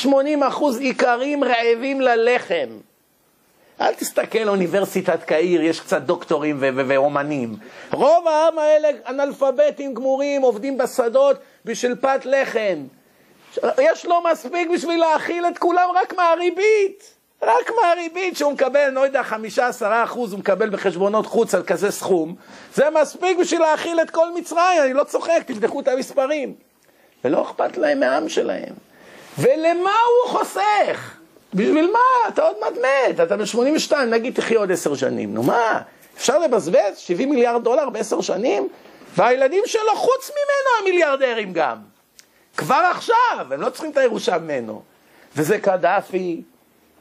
עיקרים רעבים ללחם. אל תסתכל, אוניברסיטת קהיר, יש קצת דוקטורים ואומנים. רוב העם האלה אנלפביתים גמורים, עובדים בשדות בשביל פת לחם. יש לו מספיק בשביל להאכיל את כולם רק מהריבית. רק מהריבית שהוא מקבל, לא יודע, 5-10% הוא מקבל בחשבונות חוץ על כזה סכום. זה מספיק בשביל להאכיל את כל מצרים, אני לא צוחק, תבדקו את המספרים. ולא אכפת להם מהעם שלהם. ולמה הוא חוסך? בשביל מה? אתה עוד מעט מת, אתה ב-82, נגיד תחי עוד 10 שנים. נו מה? אפשר לבזבז 70 מיליארד דולר ב10 שנים? והילדים שלו חוץ ממנו המיליארדרים גם. כבר עכשיו, הם לא צריכים את הירושה ממנו. וזה קדאפי,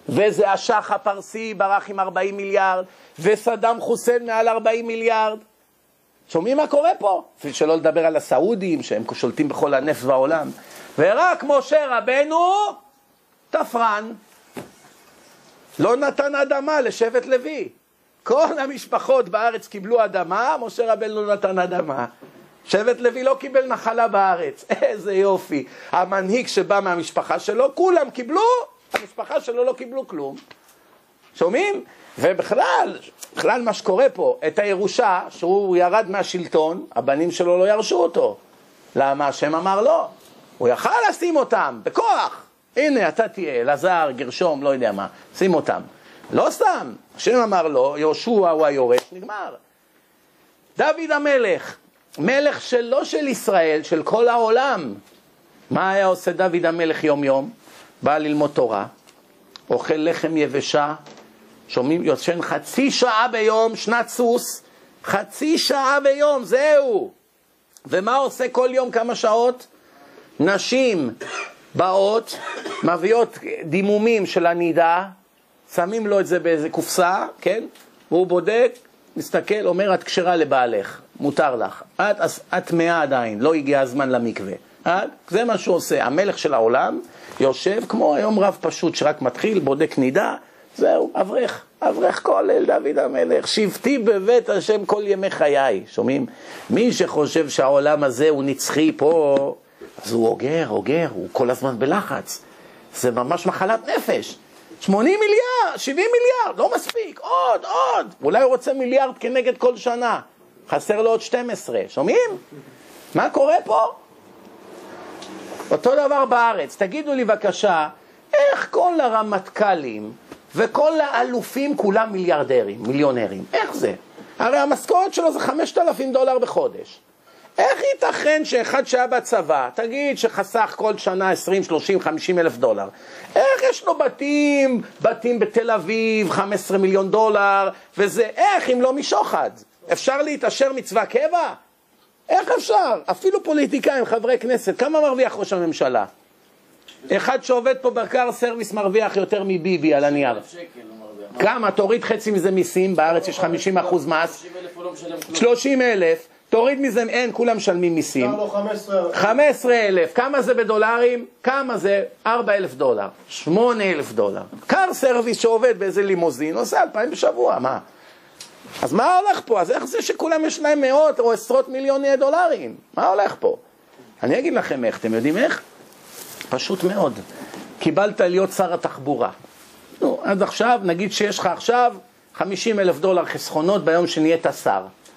וזה השח הפרסי ברח עם 40 מיליארד, וסדאם חוסיין מעל 40 מיליארד. שומעים מה קורה פה? שלא לדבר על הסעודים שהם שולטים בכל הנפט בעולם. ורק משה רבנו תפרן, לא נתן אדמה לשבט לוי. כל המשפחות בארץ קיבלו אדמה, משה רבנו לא נתן אדמה. שבט לוי לא קיבל נחלה בארץ. איזה יופי. המנהיג שבא מהמשפחה שלו, כולם קיבלו, המשפחה שלו לא קיבלו כלום. שומעים? ובכלל מה שקורה פה, את הירושה, שהוא ירד מהשלטון, הבנים שלו לא ירשו אותו. למה? השם אמר לא. הוא יכל לשים אותם, בכוח. הנה, אתה תהיה, אלעזר, גרשום, לא יודע מה, שים אותם. לא שם. השם אמר לו, יהושע הוא היורש, נגמר. דוד המלך, מלך שלא של ישראל, של כל העולם. מה היה עושה דוד המלך יום יום? בא ללמוד תורה, אוכל לחם יבשה, שומעים, יושן חצי שעה ביום, שנת סוס, חצי שעה ביום, זהו. ומה עושה כל יום כמה שעות? נשים באות, מביאות דימומים של הנידה, שמים לו את זה באיזה קופסה, כן? והוא בודק, מסתכל, אומר, את כשרה לבעלך, מותר לך. את טמאה עדיין, לא הגיע הזמן למקווה. זה מה שהוא עושה. המלך של העולם יושב כמו היום רב פשוט שרק מתחיל, בודק נידה, זהו, אברך כולל דוד המלך, שבתי בבית השם כל ימי חיי. שומעים? מי שחושב שהעולם הזה הוא נצחי פה, אז הוא אוגר, הוא כל הזמן בלחץ. זה ממש מחלת נפש. 80 מיליארד, 70 מיליארד, לא מספיק, עוד. אולי הוא רוצה מיליארד כנגד כל שנה. חסר לו עוד 12, שומעים? מה קורה פה? אותו דבר בארץ. תגידו לי בבקשה, איך כל הרמטכ"לים וכל האלופים כולם מיליארדרים, מיליונרים? איך זה? הרי המשכורת שלו זה $5,000 בחודש. איך ייתכן שאחד שהיה בצבא, תגיד שחסך כל שנה 20, 30, 50 אלף דולר, איך יש לו בתים בתל אביב, $15 מיליון, וזה איך אם לא משוחד? אפשר להתעשר מצבא קבע? איך אפשר? אפילו פוליטיקאים, חברי כנסת, כמה מרוויח ראש הממשלה? אחד שעובד פה בקר סרוויס מרוויח יותר מביבי על הנייר. כמה? תוריד חצי מזה מיסים, בארץ יש 50% מס. 30,000. תוריד מזה, אין, כולם משלמים מיסים. 15,000. כמה זה בדולרים? כמה זה? $4,000. $8,000. קר סרוויס שעובד באיזה לימוזין, עושה 2,000 בשבוע, מה? אז מה הולך פה? אז איך זה שכולם יש להם מאות או עשרות מיליוני דולרים? מה הולך פה? אני אגיד לכם איך, אתם יודעים איך? פשוט מאוד. קיבלת להיות שר התחבורה. נו, עד עכשיו, נגיד שיש לך עכשיו $50,000 חסכונות ביום שנהיית שר.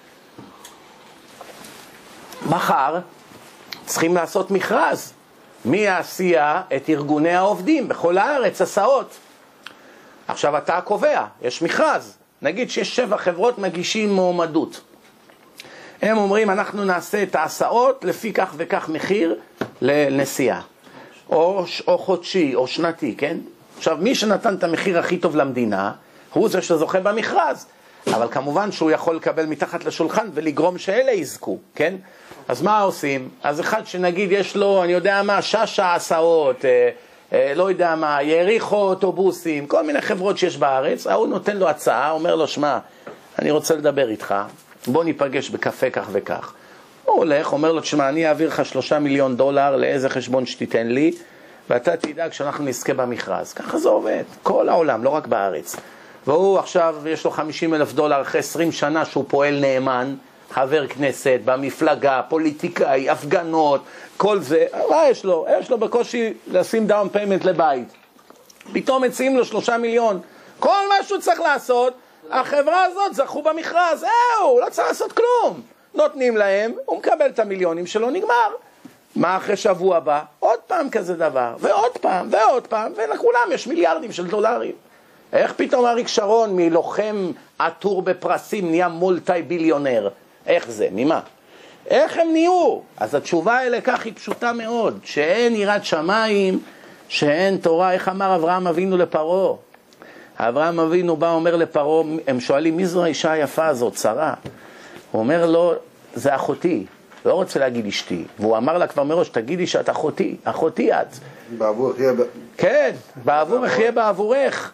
מחר צריכים לעשות מכרז. מי יעשייה את ארגוני העובדים בכל הארץ, הסעות. עכשיו אתה קובע, יש מכרז. נגיד שיש 7 חברות מגישים מועמדות. הם אומרים, אנחנו נעשה את ההסעות לפי כך וכך מחיר לנסיעה. או חודשי, או שנתי, כן? עכשיו, מי שנתן את המחיר הכי טוב למדינה, הוא זה שזוכה במכרז. אבל כמובן שהוא יכול לקבל מתחת לשולחן ולגרום שאלה יזכו, כן? אז מה עושים? אז אחד שנגיד יש לו, אני יודע מה, ששה הסעות, לא יודע מה, יריחו אוטובוסים, כל מיני חברות שיש בארץ, הוא נותן לו הצעה, אומר לו, שמע, אני רוצה לדבר איתך, בוא ניפגש בקפה כך וכך. הוא הולך, אומר לו, שמע, אני אעביר לך $3 מיליון לאיזה חשבון שתיתן לי, ואתה תדאג שאנחנו נזכה במכרז. ככה זה עובד, כל העולם, לא רק בארץ. והוא עכשיו, יש לו $50,000 אחרי 20 שנה שהוא פועל נאמן, חבר כנסת, במפלגה, פוליטיקאי, הפגנות, כל זה, מה יש לו? יש לו בקושי לשים דאון פיימנט לבית. פתאום מציעים לו 3 מיליון. כל מה שהוא צריך לעשות, החברה הזאת זכו במכרז, זהו, לא צריך לעשות כלום. נותנים להם, הוא מקבל את המיליונים שלו, נגמר. מה אחרי שבוע הבא? עוד פעם כזה דבר, ועוד פעם, ועוד פעם, ולכולם יש מיליארדים של דולרים. איך פתאום אריק שרון מלוחם עטור בפרסים נהיה מולטי ביליונר? איך זה? ממה? איך הם נהיו? אז התשובה אלה כך היא פשוטה מאוד, שאין יראת שמיים, שאין תורה. איך אמר אברהם אבינו לפרעה? אברהם אבינו בא אומר לפרעה, הם שואלים מי זו האישה היפה הזאת, שרה? הוא אומר לו, זה אחותי, לא רוצה להגיד אשתי, והוא אמר לה כבר מראש, תגידי שאת אחותי, אחותי את. בעבור אחיה... כן, בעבור אחיה בעבורך.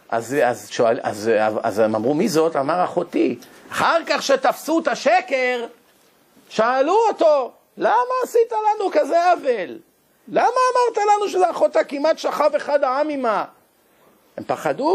אז הם אמרו, מי זאת? אמר אחותי. אחר כך שתפסו את השקר, שאלו אותו, למה עשית לנו כזה עוול? למה אמרת לנו שזה אחותה? כמעט שכב אחד העם עמה. הם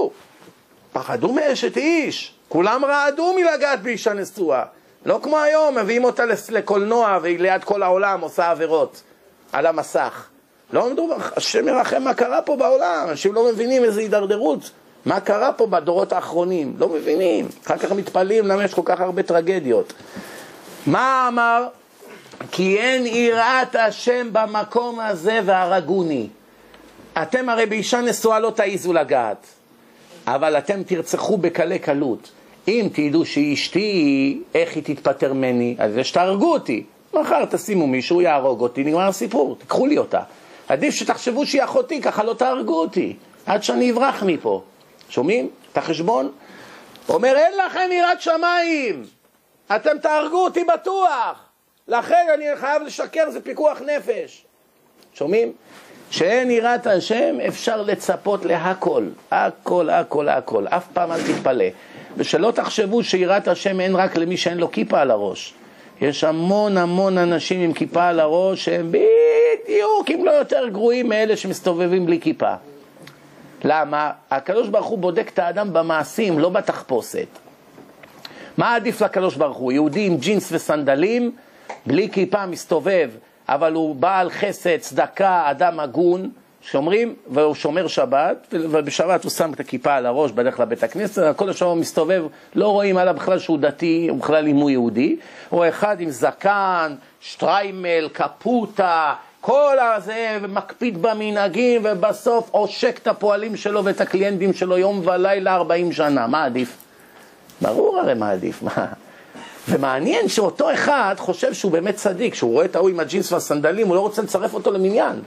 פחדו מאשת איש. כולם רעדו מלגעת באישה נשואה. לא כמו היום, מביאים אותה לקולנוע והיא ליד כל העולם עושה עבירות על המסך. לא עמדו, השם ירחם מה קרה פה בעולם. אנשים לא מבינים איזו הידרדרות. מה קרה פה בדורות האחרונים? לא מבינים. אחר כך מתפלאים למה יש כל כך הרבה טרגדיות. מה אמר? כי אין יראת השם במקום הזה והרגוני. אתם הרי באישה נשואה לא תעיזו לגעת, אבל אתם תרצחו בקלי קלות. אם תדעו שהיא אשתי, איך היא תתפטר ממני? אז יש תהרגו אותי. מחר תשימו מישהו, יהרוג אותי, נגמר הסיפור, תיקחו לי אותה. עדיף שתחשבו שהיא אחותי, ככה לא תהרגו אותי, עד שאני אברח מפה. שומעים? את החשבון? אומר, אין לכם יראת שמיים, אתם תהרגו אותי בטוח, לכן אני חייב לשקר, זה פיקוח נפש. שומעים? שאין יראת השם אפשר לצפות להכל, הכל, הכל, הכל, אף פעם אל תתפלא. ושלא תחשבו שיראת השם אין רק למי שאין לו כיפה על הראש. יש המון אנשים עם כיפה על הראש שהם בדיוק אם לא יותר גרועים מאלה שמסתובבים בלי כיפה. למה? הקדוש ברוך הוא בודק את האדם במעשים, לא בתחפושת. מה עדיף לקדוש ברוך הוא? יהודי עם ג'ינס וסנדלים, בלי כיפה מסתובב, אבל הוא בעל חסד, צדקה, אדם הגון, שומרים, והוא שומר שבת, ובשבת הוא שם את הכיפה על הראש בדרך לבית הכנסת, כל השבוע הוא מסתובב, לא רואים עליו בכלל שהוא דתי, הוא בכלל אם הוא יהודי, הוא אחד עם זקן, שטריימל, קפוטה, כל הזה, מקפיד במנהגים, ובסוף עושק את הפועלים שלו ואת הקליינטים שלו יום ולילה 40 שנה. מה עדיף? ברור הרי מה עדיף, מה? ומעניין שאותו אחד חושב שהוא באמת צדיק, שהוא רואה את ההוא עם הג'ינס והסנדלים, הוא לא רוצה לצרף אותו למניין.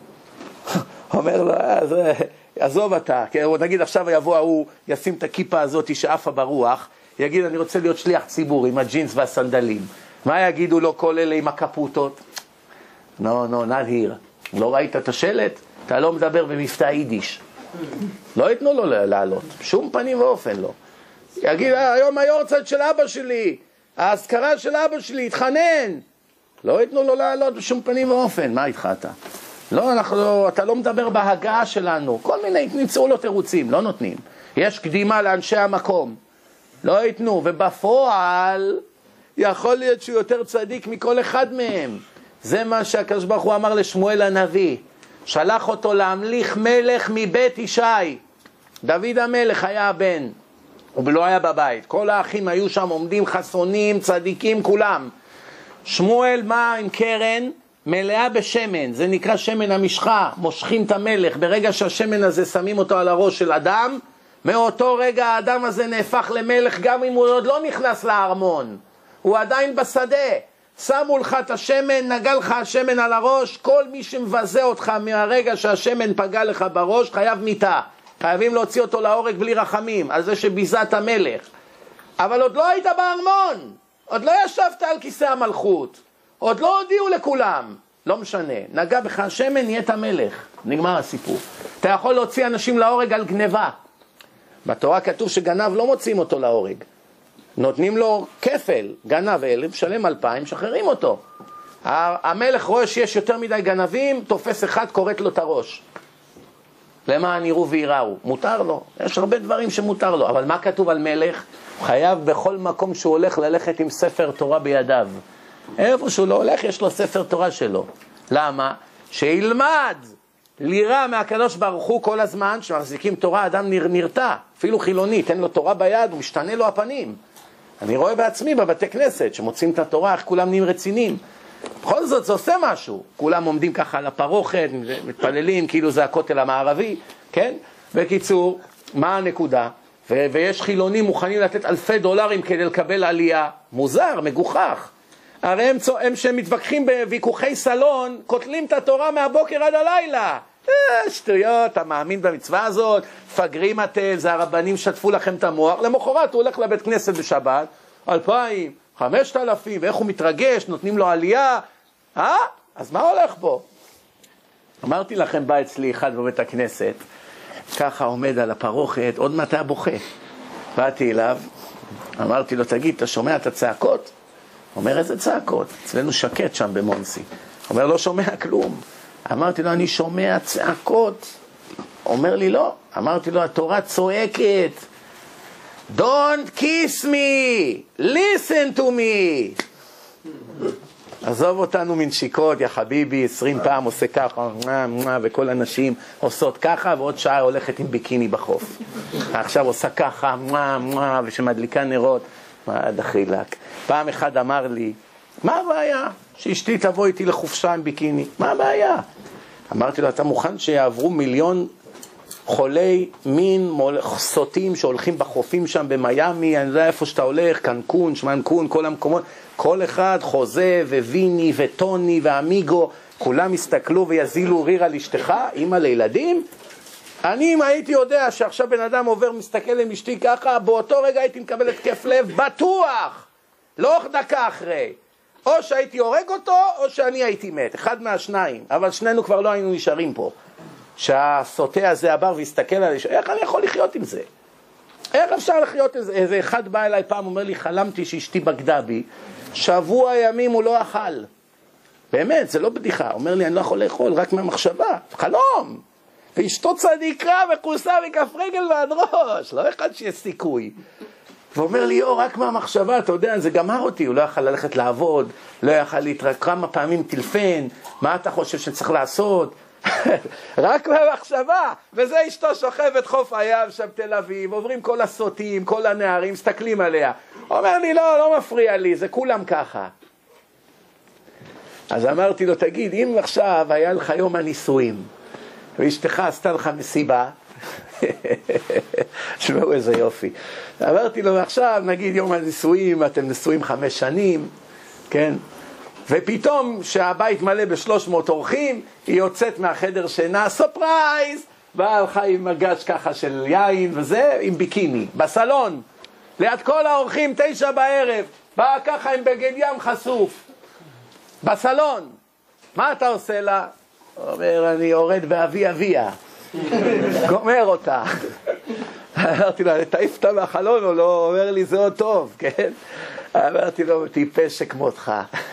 אומר לו, עזוב אתה, נגיד עכשיו יבוא ההוא, ישים את הכיפה הזאת שעפה ברוח, יגיד אני רוצה להיות שליח ציבור עם הג'ינס והסנדלים. מה יגידו לו כל אלה עם הקפוטות? נדהיר, לא ראית את השלט? אתה לא מדבר במבטא יידיש. לא ייתנו לו לעלות, שום פנים ואופן לא. יגיד, היום היורצייט של אבא שלי, ההזכרה של אבא שלי, התחנן. לא ייתנו לו לעלות בשום פנים ואופן. מה איתך אתה? לא, אתה לא מדבר בהגעה שלנו. כל מיני, נמצאו לו תירוצים, לא נותנים. יש קדימה לאנשי המקום. לא ייתנו, ובפועל יכול להיות שהוא יותר צדיק מכל אחד מהם. זה מה שהקדוש ברוך הוא אמר לשמואל הנביא. שלח אותו להמליך מלך מבית ישי. דוד המלך היה הבן. הוא לא היה בבית. כל האחים היו שם עומדים חסונים, צדיקים, כולם. שמואל מה עם קרן? מלאה בשמן. זה נקרא שמן המשחה. מושכים את המלך. ברגע שהשמן הזה שמים אותו על הראש של אדם, מאותו רגע האדם הזה נהפך למלך, גם אם הוא עוד לא נכנס לארמון. הוא עדיין בשדה. שמו לך את השמן, נגע לך השמן על הראש. כל מי שמבזה אותך מהרגע שהשמן פגע לך בראש, חייב מיתה. חייבים להוציא אותו להורג בלי רחמים, על זה שביזה את המלך. אבל עוד לא היית בארמון, עוד לא ישבת על כיסא המלכות, עוד לא הודיעו לכולם. לא משנה, נגע בך השמן, נהיית המלך. נגמר הסיפור. אתה יכול להוציא אנשים להורג על גניבה. בתורה כתוב שגנב לא מוצאים אותו להורג. נותנים לו כפל, גנב 1,000, שלם 2,000, שחררים אותו. המלך רואה שיש יותר מדי גנבים, תופס אחד, קוראת לו את הראש. למען יראו ויראו, מותר לו, יש הרבה דברים שמותר לו, אבל מה כתוב על מלך? הוא חייב בכל מקום שהוא הולך ללכת עם ספר תורה בידיו. איפה שהוא לא הולך יש לו ספר תורה שלו. למה? שילמד לירה מהקדוש ברוך הוא כל הזמן. שמחזיקים תורה אדם נרתע, אפילו חילוני, תן לו תורה ביד, הוא משתנה לו הפנים. אני רואה בעצמי בבתי כנסת שמוצאים את התורה, איך כולם נהיים רציניים. בכל זאת זה עושה משהו, כולם עומדים ככה על הפרוכת, מתפללים כאילו זה הכותל המערבי, כן? בקיצור, מה הנקודה? ויש חילונים מוכנים לתת $1,000 כדי לקבל עלייה. מוזר, מגוחך. הרי הם שמתווכחים בוויכוחי סלון, קוטלים את התורה מהבוקר עד הלילה. שטויות, אתה מאמין במצווה הזאת? פגרים אתם, זה הרבנים שטפו לכם את המוח. למחרת הוא הולך לבית כנסת בשבת, 2,000, 5,000, ואיך הוא מתרגש, נותנים לו עלייה, אז מה הולך פה? אמרתי לכם, בא אצלי אחד בבית הכנסת, ככה עומד על הפרוכת, עוד מעט היה בוכה. באתי אליו, אמרתי לו, תגיד, אתה שומע את הצעקות? אומר, איזה צעקות? אצלנו שקט שם במונסי. אומר, לא שומע כלום. אמרתי לו, אני שומע צעקות. אומר לי, לא. אמרתי לו, התורה צועקת. Don't kiss me, listen to me. עזוב אותנו מנשיקות, יא חביבי, 20 פעם עושה ככה, וכל הנשים עושות ככה, ועוד שעה הולכת עם ביקיני בחוף. עכשיו עושה ככה, ושמדליקה נרות, מה דחילק. פעם אחד אמר לי, מה הבעיה? שאשתי תבוא איתי לחופשה עם ביקיני, מה הבעיה? אמרתי לו, אתה מוכן שיעברו מיליון חולי מין סוטים שהולכים בחופים שם במיימי, אני יודע איפה שאתה הולך, קנקון, שמנקון, כל המקומות, כל אחד חוזה וויני וטוני ואמיגו, כולם יסתכלו ויזילו ריר על אשתך, אמא לילדים. אני אם הייתי יודע שעכשיו בן אדם עובר מסתכל עם אשתי ככה, באותו רגע הייתי מקבל התקף לב בטוח, לא דקה אחרי, או שהייתי הורג אותו או שאני הייתי מת, אחד מהשניים, אבל שנינו כבר לא היינו נשארים פה. שהסוטה הזה עבר והסתכל עלי, איך אני יכול לחיות עם זה? איך אפשר לחיות עם זה? איזה אחד בא אליי פעם, אומר לי, חלמתי שאשתי בגדה בי, שבוע ימים הוא לא אכל. באמת, זה לא בדיחה. אומר לי, אני לא יכול לאכול, רק מהמחשבה. חלום! ואשתו צדיקה וכוסה מכף רגל ועד ראש. לא אחד שיש סיכוי. ואומר לי, רק מהמחשבה, אתה יודע, זה גמר אותי. הוא לא יכול ללכת לעבוד, לא יכול להתרק כמה פעמים טלפן. מה אתה חושב שצריך לעשות? רק מהמחשבה. וזה אשתו שוכבת חוף הים שם תל אביב, עוברים כל הסוטים, כל הנערים, מסתכלים עליה. אומר לי, לא מפריע לי, זה כולם ככה. אז אמרתי לו, תגיד, אם עכשיו היה לך יום הנישואים, ואשתך עשתה לך מסיבה, שמעו איזה יופי. אמרתי לו, עכשיו נגיד יום הנישואים, אתם נשואים 5 שנים, כן? ופתאום שהבית מלא ב300 אורחים, היא יוצאת מהחדר שינה, סופרייז, באה הלכה עם מגש ככה של יין וזה, עם ביקיני, בסלון, ליד כל האורחים 9 בערב, באה ככה עם בגד ים חשוף, בסלון. מה אתה עושה לה? אומר, אני יורד באבי אביה, גומר אותה. אמרתי לה, תעיף אותה מהחלון או לא? אומר לי, זה עוד טוב, כן? אמרתי לו, טיפש שכמותך,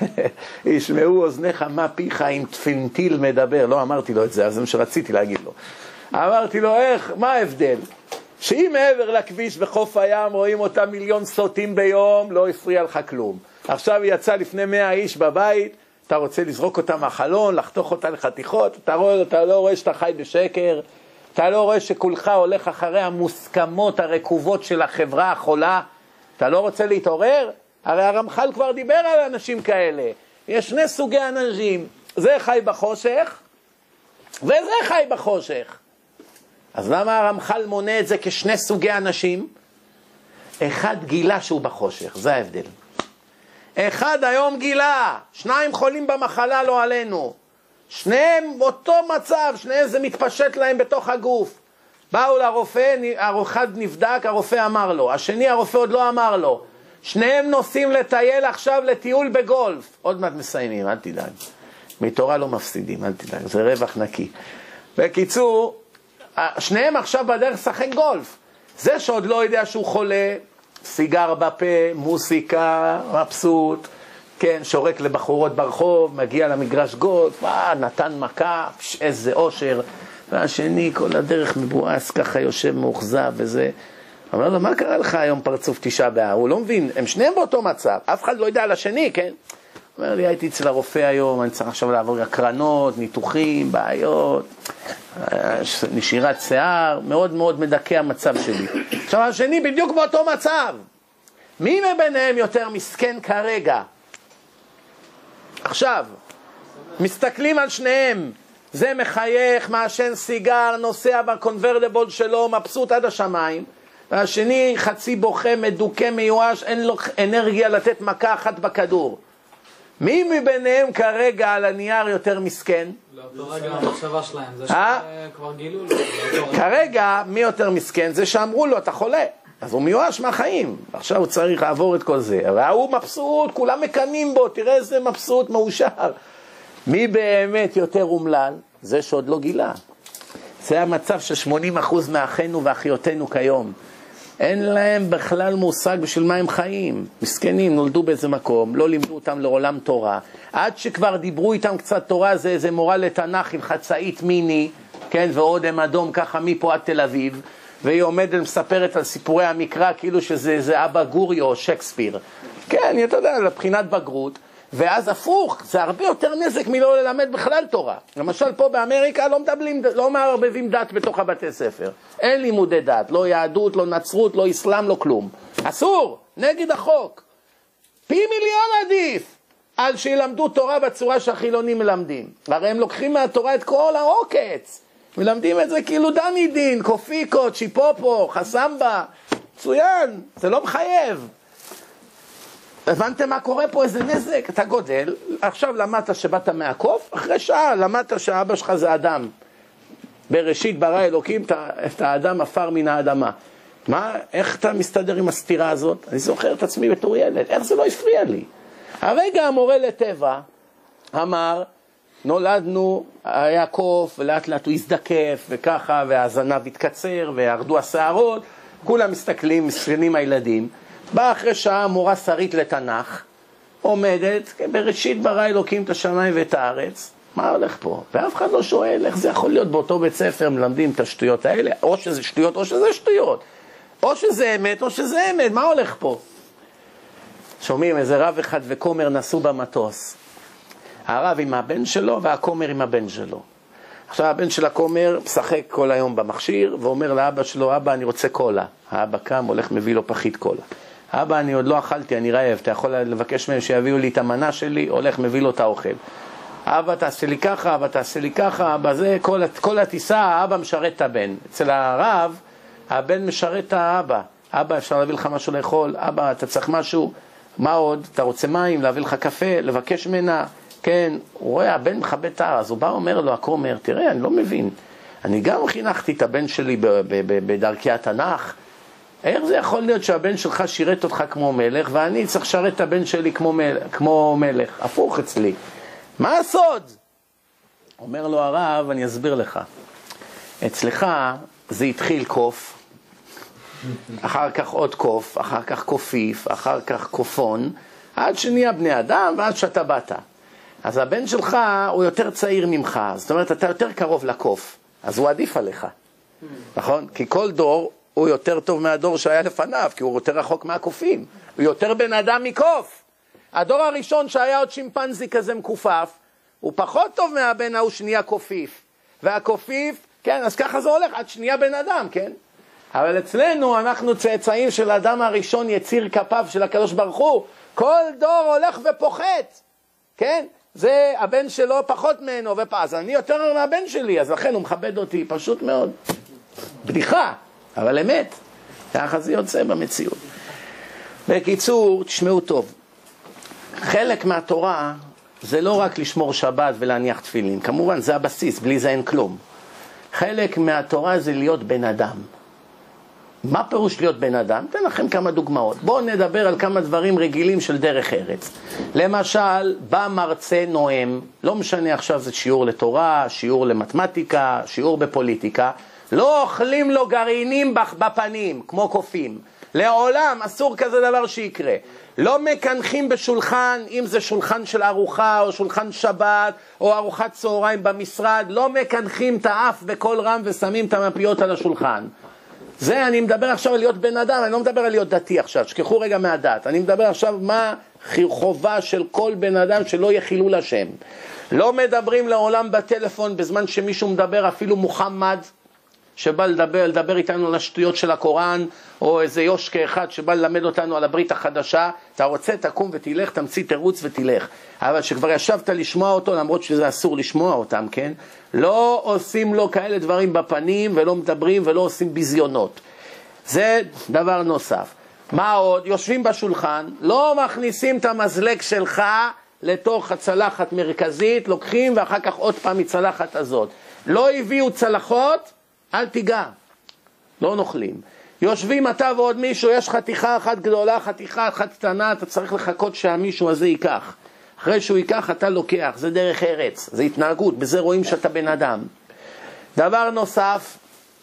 ישמעו אוזניך מה פיך עם תפנטיל מדבר. לא אמרתי לו את זה, אז זה מה שרציתי להגיד לו. אמרתי לו, איך, מה ההבדל? שאם מעבר לכביש בחוף הים רואים אותה 1,000,000 סוטים ביום, לא הפריע לך כלום. עכשיו היא יצאה לפני 100 איש בבית, אתה רוצה לזרוק אותה מהחלון, לחתוך אותה לחתיכות, אתה לא רואה שאתה חי בשקר, אתה לא רואה שכולך הולך אחרי המוסכמות הרקובות של החברה החולה, אתה לא רוצה להתעורר? הרי הרמח"ל כבר דיבר על אנשים כאלה. יש 2 סוגי אנשים, זה חי בחושך וזה חי בחושך. אז למה הרמח"ל מונה את זה כ2 סוגי אנשים? אחד גילה שהוא בחושך, זה ההבדל. אחד היום גילה, 2 חולים במחלה לא עלינו, שניהם אותו מצב, שניהם זה מתפשט להם בתוך הגוף. באו לרופא, אחד נבדק, הרופא אמר לו, השני הרופא עוד לא אמר לו. שניהם נוסעים לטייל עכשיו לטיול בגולף. עוד מעט מסיימים, אל תדאג. מתורה לא מפסידים, אל תדאג, זה רווח נקי. בקיצור, שניהם עכשיו בדרך שחק גולף. זה שעוד לא יודע שהוא חולה, סיגר בפה, מוסיקה, מבסוט, כן, שורק לבחורות ברחוב, מגיע למגרש גולף, נתן מכה, איזה אושר. והשני כל הדרך מבואס ככה יושב מאוחזב וזה. אמר לו, מה קרה לך היום פרצוף 9 באב? הוא לא מבין, הם שניהם באותו מצב, אף אחד לא יודע על השני, כן? אומר לי, הייתי אצל הרופא היום, אני צריך עכשיו לעבור הקרנות, ניתוחים, בעיות, נשירת שיער, מאוד מאוד מדכא המצב שלי. עכשיו השני בדיוק באותו מצב. מי מביניהם יותר מסכן כרגע? עכשיו, מסתכלים על שניהם, זה מחייך, מעשן סיגר, נוסע בקונברטיבל שלו, מבסוט עד השמיים, והשני חצי בוכה, מדוכא, מיואש, אין לו אנרגיה לתת מכה אחת בכדור. מי מביניהם כרגע על הנייר יותר מסכן? לאותו רגע המחשבה שלהם, זה שכבר גילו לו. כרגע מי יותר מסכן? זה שאמרו לו, אתה חולה. אז הוא מיואש מהחיים, עכשיו הוא צריך לעבור את כל זה. והוא מבסוט, כולם מקנים בו, תראה איזה מבסוט, מאושר. מי באמת יותר אומלל? זה שעוד לא גילה. זה המצב של 80% מאחינו ואחיותינו כיום. אין להם בכלל מושג בשביל מה הם חיים. מסכנים, נולדו באיזה מקום, לא לימדו אותם לעולם תורה. עד שכבר דיברו איתם קצת תורה, זה איזה מורה לתנ"ך עם חצאית מיני, כן, ועוד עם אדום ככה מפה עד תל אביב, והיא עומדת מספרת על סיפורי המקרא, כאילו שזה אבא גורי או שייקספיר. כן, אתה יודע, לבחינת בגרות. ואז הפוך, זה הרבה יותר נזק מלא ללמד בכלל תורה. למשל פה באמריקה לא מערבבים דת בתוך הבתי ספר. אין לימודי דת, לא יהדות, לא נצרות, לא אסלאם, לא כלום. אסור, נגד החוק. פי מיליון עדיף על שילמדו תורה בצורה שהחילונים מלמדים. הרי הם לוקחים מהתורה את כל העוקץ. מלמדים את זה כאילו דני דין, קופיקות, שיפופו, חסמבה. מצוין, זה לא מחייב. הבנתם מה קורה פה? איזה נזק? אתה גודל, עכשיו למדת שבאת מהקוף, אחרי שעה למדת שאבא שלך זה אדם. בראשית ברא אלוקים את האדם עפר מן האדמה. מה? איך אתה מסתדר עם הסתירה הזאת? אני זוכר את עצמי בתור ילד, איך זה לא הפריע לי? הרגע המורה לטבע אמר, נולדנו, היה קוף, ולאט לאט הוא הזדקף, וככה, והזנב התקצר, וירדו השערות, כולם מסתכלים, מסתכלים הילדים. באה אחרי שעה מורה שרית לתנ"ך, עומדת, בראשית ברא אלוקים את השמיים ואת הארץ, מה הולך פה? ואף אחד לא שואל איך זה יכול להיות באותו בית ספר, מלמדים את השטויות האלה, או שזה שטויות או שזה שטויות, או שזה אמת או שזה אמת, מה הולך פה? שומעים, איזה רב אחד וכומר נסעו במטוס, הרב עם הבן שלו והכומר עם הבן שלו. עכשיו הבן של הכומר משחק כל היום במכשיר, ואומר לאבא שלו, אבא אני רוצה קולה. האבא קם, הולך מביא לו פחית קולה. אבא אני עוד לא אכלתי, אני רעב, אתה יכול לבקש מהם שיביאו לי את המנה שלי, הולך מביא לו את האוכל. אבא תעשה לי ככה, אבא תעשה לי ככה, אבא זה, כל הטיסה האבא משרת את הבן. אצל הרב, הבן משרת את האבא. אבא אפשר להביא לך משהו לאכול, אבא אתה צריך משהו, מה עוד? אתה רוצה מים, להביא לך קפה, לבקש מנה. כן, הוא רואה, הבן מכבד את הארץ, אז הוא בא אומר לו, הכומר, תראה, אני לא מבין. אני גם חינכתי את הבן שלי בדרכי התנ"ך. איך זה יכול להיות שהבן שלך שירת אותך כמו מלך, ואני צריך לשרת את הבן שלי כמו מלך? הפוך אצלי. מה הסוד? אומר לו הרב, אני אסביר לך. אצלך זה התחיל קוף, אחר כך עוד קוף, אחר כך קופיף, אחר כך קופון, עד שנהיה בני אדם ועד שאתה באת. אז הבן שלך הוא יותר צעיר ממך, זאת אומרת אתה יותר קרוב לקוף, אז הוא עדיף עליך, נכון? כי כל דור הוא יותר טוב מהדור שהיה לפניו, כי הוא יותר רחוק מהקופים, הוא יותר בן אדם מקוף. הדור הראשון שהיה עוד שימפנזי כזה מקופף, הוא פחות טוב מהבן ההוא שנייה קופיף, והקופיף, כן, אז ככה זה הולך, עד שנייה בן אדם, כן? אבל אצלנו אנחנו צאצאים של האדם הראשון, יציר כפיו של הקדוש ברוך הוא, כל דור הולך ופוחת, כן? זה הבן שלו פחות ממנו, אז אני יותר מהבן שלי, אז לכן הוא מכבד אותי, פשוט מאוד. בדיחה, אבל אמת. ככה זה יוצא במציאות. בקיצור, תשמעו טוב. חלק מהתורה זה לא רק לשמור שבת ולהניח תפילין. כמובן, זה הבסיס, בלי זה אין כלום. חלק מהתורה זה להיות בן אדם. מה פירוש להיות בן אדם? אתן לכם כמה דוגמאות. בואו נדבר על כמה דברים רגילים של דרך ארץ. למשל, בא מרצה נואם, לא משנה עכשיו זה שיעור לתורה, שיעור למתמטיקה, שיעור בפוליטיקה, לא אוכלים לו גרעינים בפנים, כמו קופים. לעולם אסור כזה דבר שיקרה. לא מקנחים בשולחן, אם זה שולחן של ארוחה או שולחן שבת או ארוחת צהריים במשרד, לא מקנחים את האף בכל רם ושמים את המפיות על השולחן. זה אני מדבר עכשיו על להיות בן אדם, אני לא מדבר על להיות דתי עכשיו, שכחו רגע מהדת. אני מדבר עכשיו מה חובה של כל בן אדם שלא יהיה חילול השם. לא מדברים לעולם בטלפון בזמן שמישהו מדבר, אפילו מוחמד שבא לדבר איתנו על השטויות של הקוראן, או איזה יושקה אחד שבא ללמד אותנו על הברית החדשה. אתה רוצה, תקום ותלך, תמציא תירוץ ותלך. אבל שכבר ישבת לשמוע אותו, למרות שזה אסור לשמוע אותם, כן? לא עושים לו כאלה דברים בפנים, ולא מדברים ולא עושים ביזיונות. זה דבר נוסף. מה עוד? יושבים בשולחן, לא מכניסים את המזלג שלך לתוך הצלחת מרכזית, לוקחים ואחר כך עוד פעם מצלחת הזאת. לא הביאו צלחות, אל תיגע, לא נאכלים. יושבים אתה ועוד מישהו, יש חתיכה אחת גדולה, חתיכה אחת קטנה, אתה צריך לחכות שהמישהו הזה ייקח. אחרי שהוא ייקח אתה לוקח, זה דרך ארץ, זה התנהגות, בזה רואים שאתה בן אדם. דבר נוסף,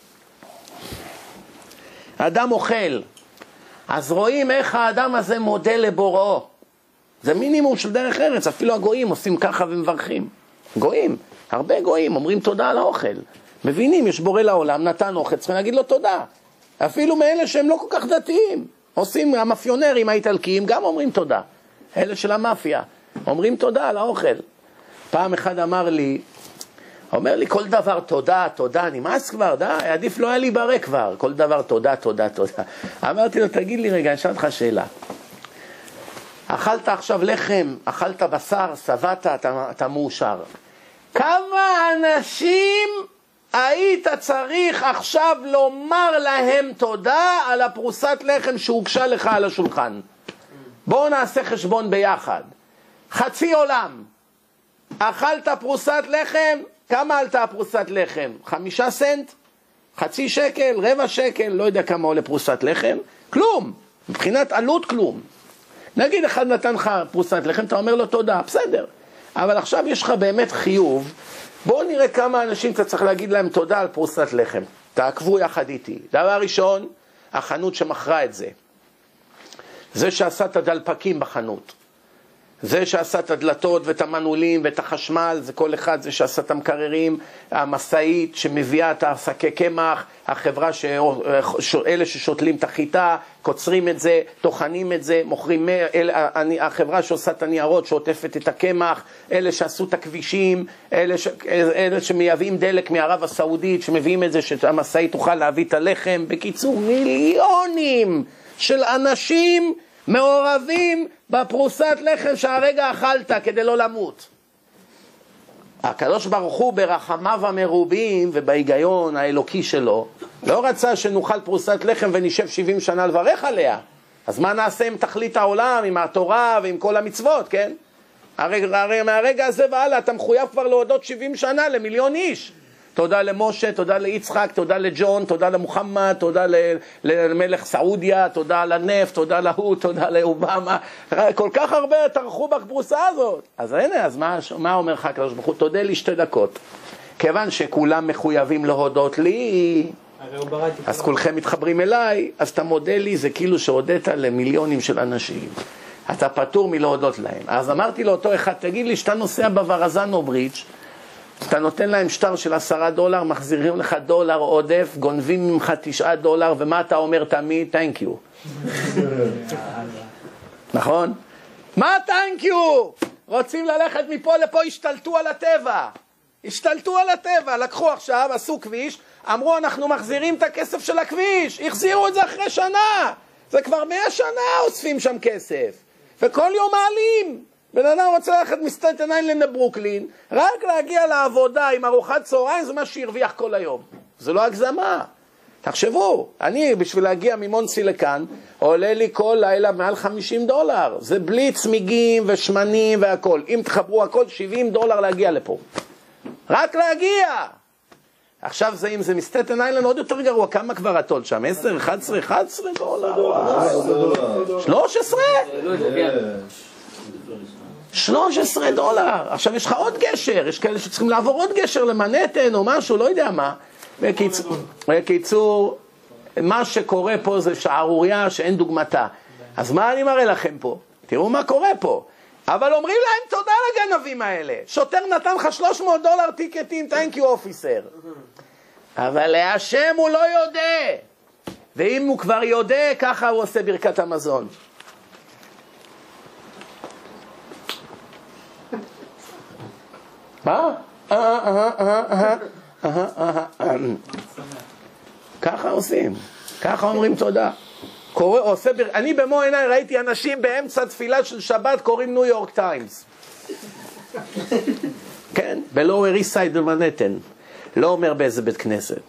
אדם אוכל, אז רואים איך האדם הזה מודה לבוראו. זה מינימום של דרך ארץ, אפילו הגויים עושים ככה ומברכים. גויים, הרבה גויים אומרים תודה על האוכל. מבינים, יש בורא לעולם, נתן אוכל, צריכים להגיד לו תודה. אפילו מאלה שהם לא כל כך דתיים. עושים, המאפיונרים האיטלקיים גם אומרים תודה. אלה של המאפיה, אומרים תודה על האוכל. פעם אחד אומר לי כל דבר תודה, תודה, נמאס כבר, די, עדיף לא היה לי ברק כבר. כל דבר תודה, תודה, תודה. אמרתי לו, תגיד לי רגע, אני אשאל אותך שאלה. אכלת עכשיו לחם, אכלת בשר, שבעת, אתה מאושר. כמה אנשים היית צריך עכשיו לומר להם תודה על הפרוסת לחם שהוגשה לך על השולחן? בואו נעשה חשבון ביחד. חצי עולם. אכלת פרוסת לחם, כמה עלתה הפרוסת לחם? 5 סנט? חצי שקל? רבע שקל? לא יודע כמה עולה פרוסת לחם. כלום. מבחינת עלות כלום. נגיד אחד נתן לך פרוסת לחם, אתה אומר לו תודה, בסדר. אבל עכשיו יש לך באמת חיוב. בואו נראה כמה אנשים אתה צריך להגיד להם תודה על פרוסת לחם. תעקבו יחד איתי. דבר ראשון, החנות שמכרה את זה. זה שעשה את הדלפקים בחנות. זה שעשה את הדלתות ואת המנעולים ואת החשמל, זה כל אחד, זה שעשה את המקררים, המסעית שמביאה את השקי קמח, החברה אלה ששותלים את החיטה, קוצרים את זה, טוחנים את זה, מוכרים, החברה שעושה את הניירות, שעוטפת את הקמח, אלה שעשו את הכבישים, אלה שמייבאים דלק מערב הסעודית, שמביאים את זה שהמסעית תוכל להביא את הלחם. בקיצור, מיליונים של אנשים מעורבים בפרוסת לחם שהרגע אכלת כדי לא למות. הקדוש ברוך הוא ברחמיו המרובים ובהיגיון האלוקי שלו לא רצה שנאכל פרוסת לחם ונשב 70 שנה לברך עליה. אז מה נעשה עם תכלית העולם, עם התורה ועם כל המצוות, כן? הרי מהרגע הזה והלאה אתה מחויב כבר להודות 70 שנה למיליון איש. תודה למשה, תודה ליצחק, תודה לג'ון, תודה למוחמד, תודה למלך סעודיה, תודה לנפט, תודה להוא, תודה לאובמה. כל כך הרבה תרחו בפרוסה הזאת. אז הנה, אז מה אומר לך הקדוש ברוך הוא? תודה לי 2 דקות. כיוון שכולם מחויבים להודות לי, אז כולכם מתחברים אליי, אז אתה מודה לי, זה כאילו שהודית למיליונים של אנשים. אתה פטור מלהודות להם. אז אמרתי לו אותו אחד, תגיד לי, שאתה נוסע בוורזנו ברידג', אתה נותן להם שטר של $10, מחזירים לך $1 עודף, גונבים ממך $9, ומה אתה אומר תמיד? Thank you. נכון? מה thank you? רוצים ללכת מפה לפה, השתלטו על הטבע. השתלטו על הטבע, לקחו עכשיו, עשו כביש, אמרו אנחנו מחזירים את הכסף של הכביש, החזירו את זה אחרי שנה. זה כבר 100 שנה אוספים שם כסף. וכל יום מעלים. בן אדם רוצה ללכת מסטייטן איילנד לברוקלין, רק להגיע לעבודה עם ארוחת צהריים, זה מה שהרוויח כל היום. זה לא הגזמה. תחשבו, אני בשביל להגיע ממונסי לכאן, עולה לי כל לילה מעל $50. זה בלי צמיגים ושמנים והכל. אם תחברו הכל, $70 להגיע לפה. רק להגיע. עכשיו זה, אם זה מסטייטן איילנד, עוד יותר גרוע. כמה כבר הטול שם? 10, 11, $11? 13? $13. עכשיו יש לך עוד גשר, יש כאלה שצריכים לעבור עוד גשר למנהטן או משהו, לא יודע מה. בקיצור, מה שקורה פה זה שערוריה שאין דוגמתה. אז מה אני מראה לכם פה? תראו מה קורה פה. אבל אומרים להם תודה לגנבים האלה. שוטר נתן לך $300 טיקטים, thank you officer. אבל להשם הוא לא יודע. ואם הוא כבר יודע, ככה הוא עושה ברכת המזון. מה? ככה עושים, ככה אומרים תודה. אני במו עיניי ראיתי אנשים באמצע תפילה של שבת קוראים ניו יורק טיימס. כן, בלואוור איסט סייד במנהטן. לא אומר באיזה בית כנסת.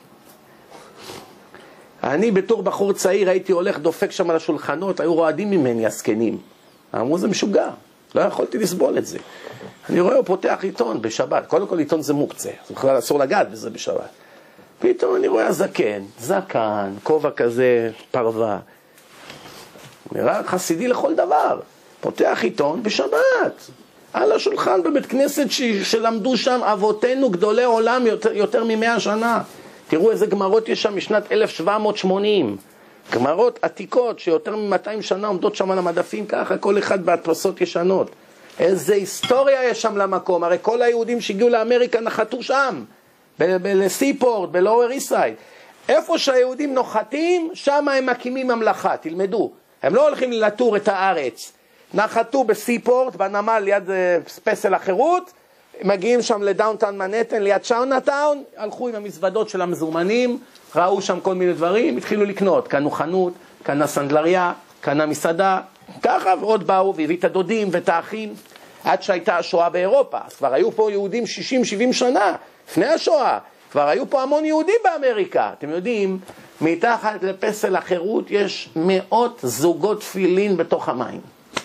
אני בתור בחור צעיר הייתי הולך דופק שם על השולחנות, היו רועדים ממני הזקנים. אמרו זה משוגע, לא יכולתי לסבול את זה. אני רואה הוא פותח עיתון בשבת, קודם כל עיתון זה מוקצה, אז בכלל אסור לגעת בזה בשבת. פתאום אני רואה זקן, זקן, כובע כזה, פרווה. נראה חסידי לכל דבר, פותח עיתון בשבת. על השולחן בבית כנסת שלמדו שם אבותינו גדולי עולם יותר מ100 שנה. תראו איזה גמרות יש שם משנת 1780. גמרות עתיקות שיותר מ200 שנה עומדות שם על המדפים ככה, כל אחד בהדפסות ישנות. איזה היסטוריה יש שם למקום. הרי כל היהודים שהגיעו לאמריקה נחתו שם, לסיפורט, בלואוור איסט סייד. איפה שהיהודים נוחתים, שם הם מקימים ממלכה, תלמדו. הם לא הולכים לטור את הארץ. נחתו בסיפורט, בנמל ליד פסל החירות, מגיעים שם לדאונטאון מנהטן, ליד צ'אונאטאון, הלכו עם המזוודות של המזומנים, ראו שם כל מיני דברים, התחילו לקנות, קנו חנות, קנה סנדלריה, קנה מסעדה, ככה, ועוד באו והביא את הדודים ואת האחים, עד שהייתה השואה באירופה. אז כבר היו פה יהודים 60-70 שנה, לפני השואה, כבר היו פה המון יהודים באמריקה. אתם יודעים, מתחת לפסל החירות יש 100 זוגות תפילין בתוך המים.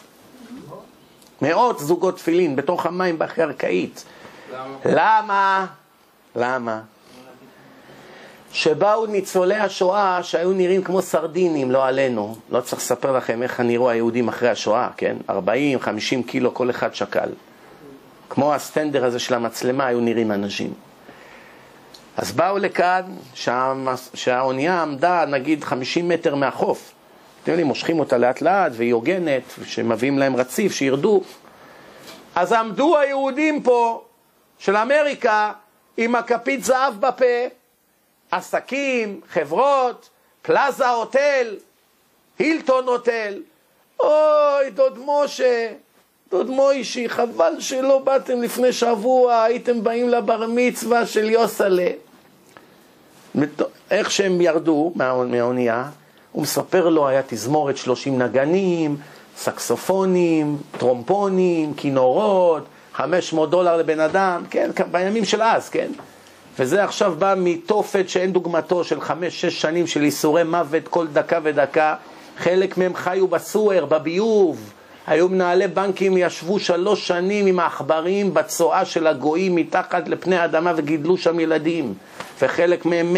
100 זוגות תפילין בתוך המים בקרקעית. למה? שבאו ניצולי השואה שהיו נראים כמו סרדינים, לא עלינו. לא צריך לספר לכם איך נראו היהודים אחרי השואה, כן? 40-50 קילו כל אחד שקל. כמו הסטנדר הזה של המצלמה היו נראים אנשים. אז באו לכאן שהאונייה עמדה נגיד 50 מטר מהחוף. אתם יודעים, מושכים אותה לאט לאט והיא הוגנת, שמביאים להם רציף שירדו. אז עמדו היהודים פה של אמריקה עם הכפית זהב בפה, עסקים, חברות, פלאזה הוטל, הילטון הוטל. אוי, דוד מוישי, חבל שלא באתם לפני שבוע, הייתם באים לבר מצווה של יוסלה. איך שהם ירדו מהאונייה, הוא מספר לו, היה תזמורת 30 נגנים, סקסופונים, טרומפונים, כינורות, $500 לבן אדם, כן, בימים של אז, כן. וזה עכשיו בא מתופת שאין דוגמתו של 5-6 שנים של איסורי מוות כל דקה ודקה. חלק מהם חיו בסואר, בביוב. היו מנהלי בנקים, ישבו 3 שנים עם העכברים בצואה של הגויים מתחת לפני האדמה וגידלו שם ילדים. וחלק מהם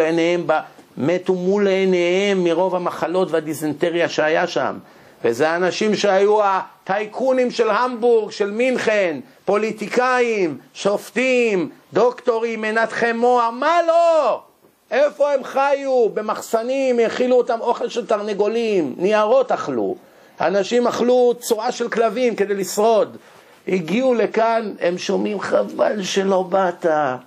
מתו מול עיניהם מרוב המחלות והדיזנטריה שהיה שם. וזה אנשים שהיו הטייקונים של המבורג, של מינכן, פוליטיקאים, שופטים, דוקטורים, מנתחי מוח, מה לא? איפה הם חיו? במחסנים, האכילו אותם אוכל של תרנגולים, ניירות אכלו. אנשים אכלו צואה של כלבים כדי לשרוד. הגיעו לכאן, הם שומעים חבל שלא באת.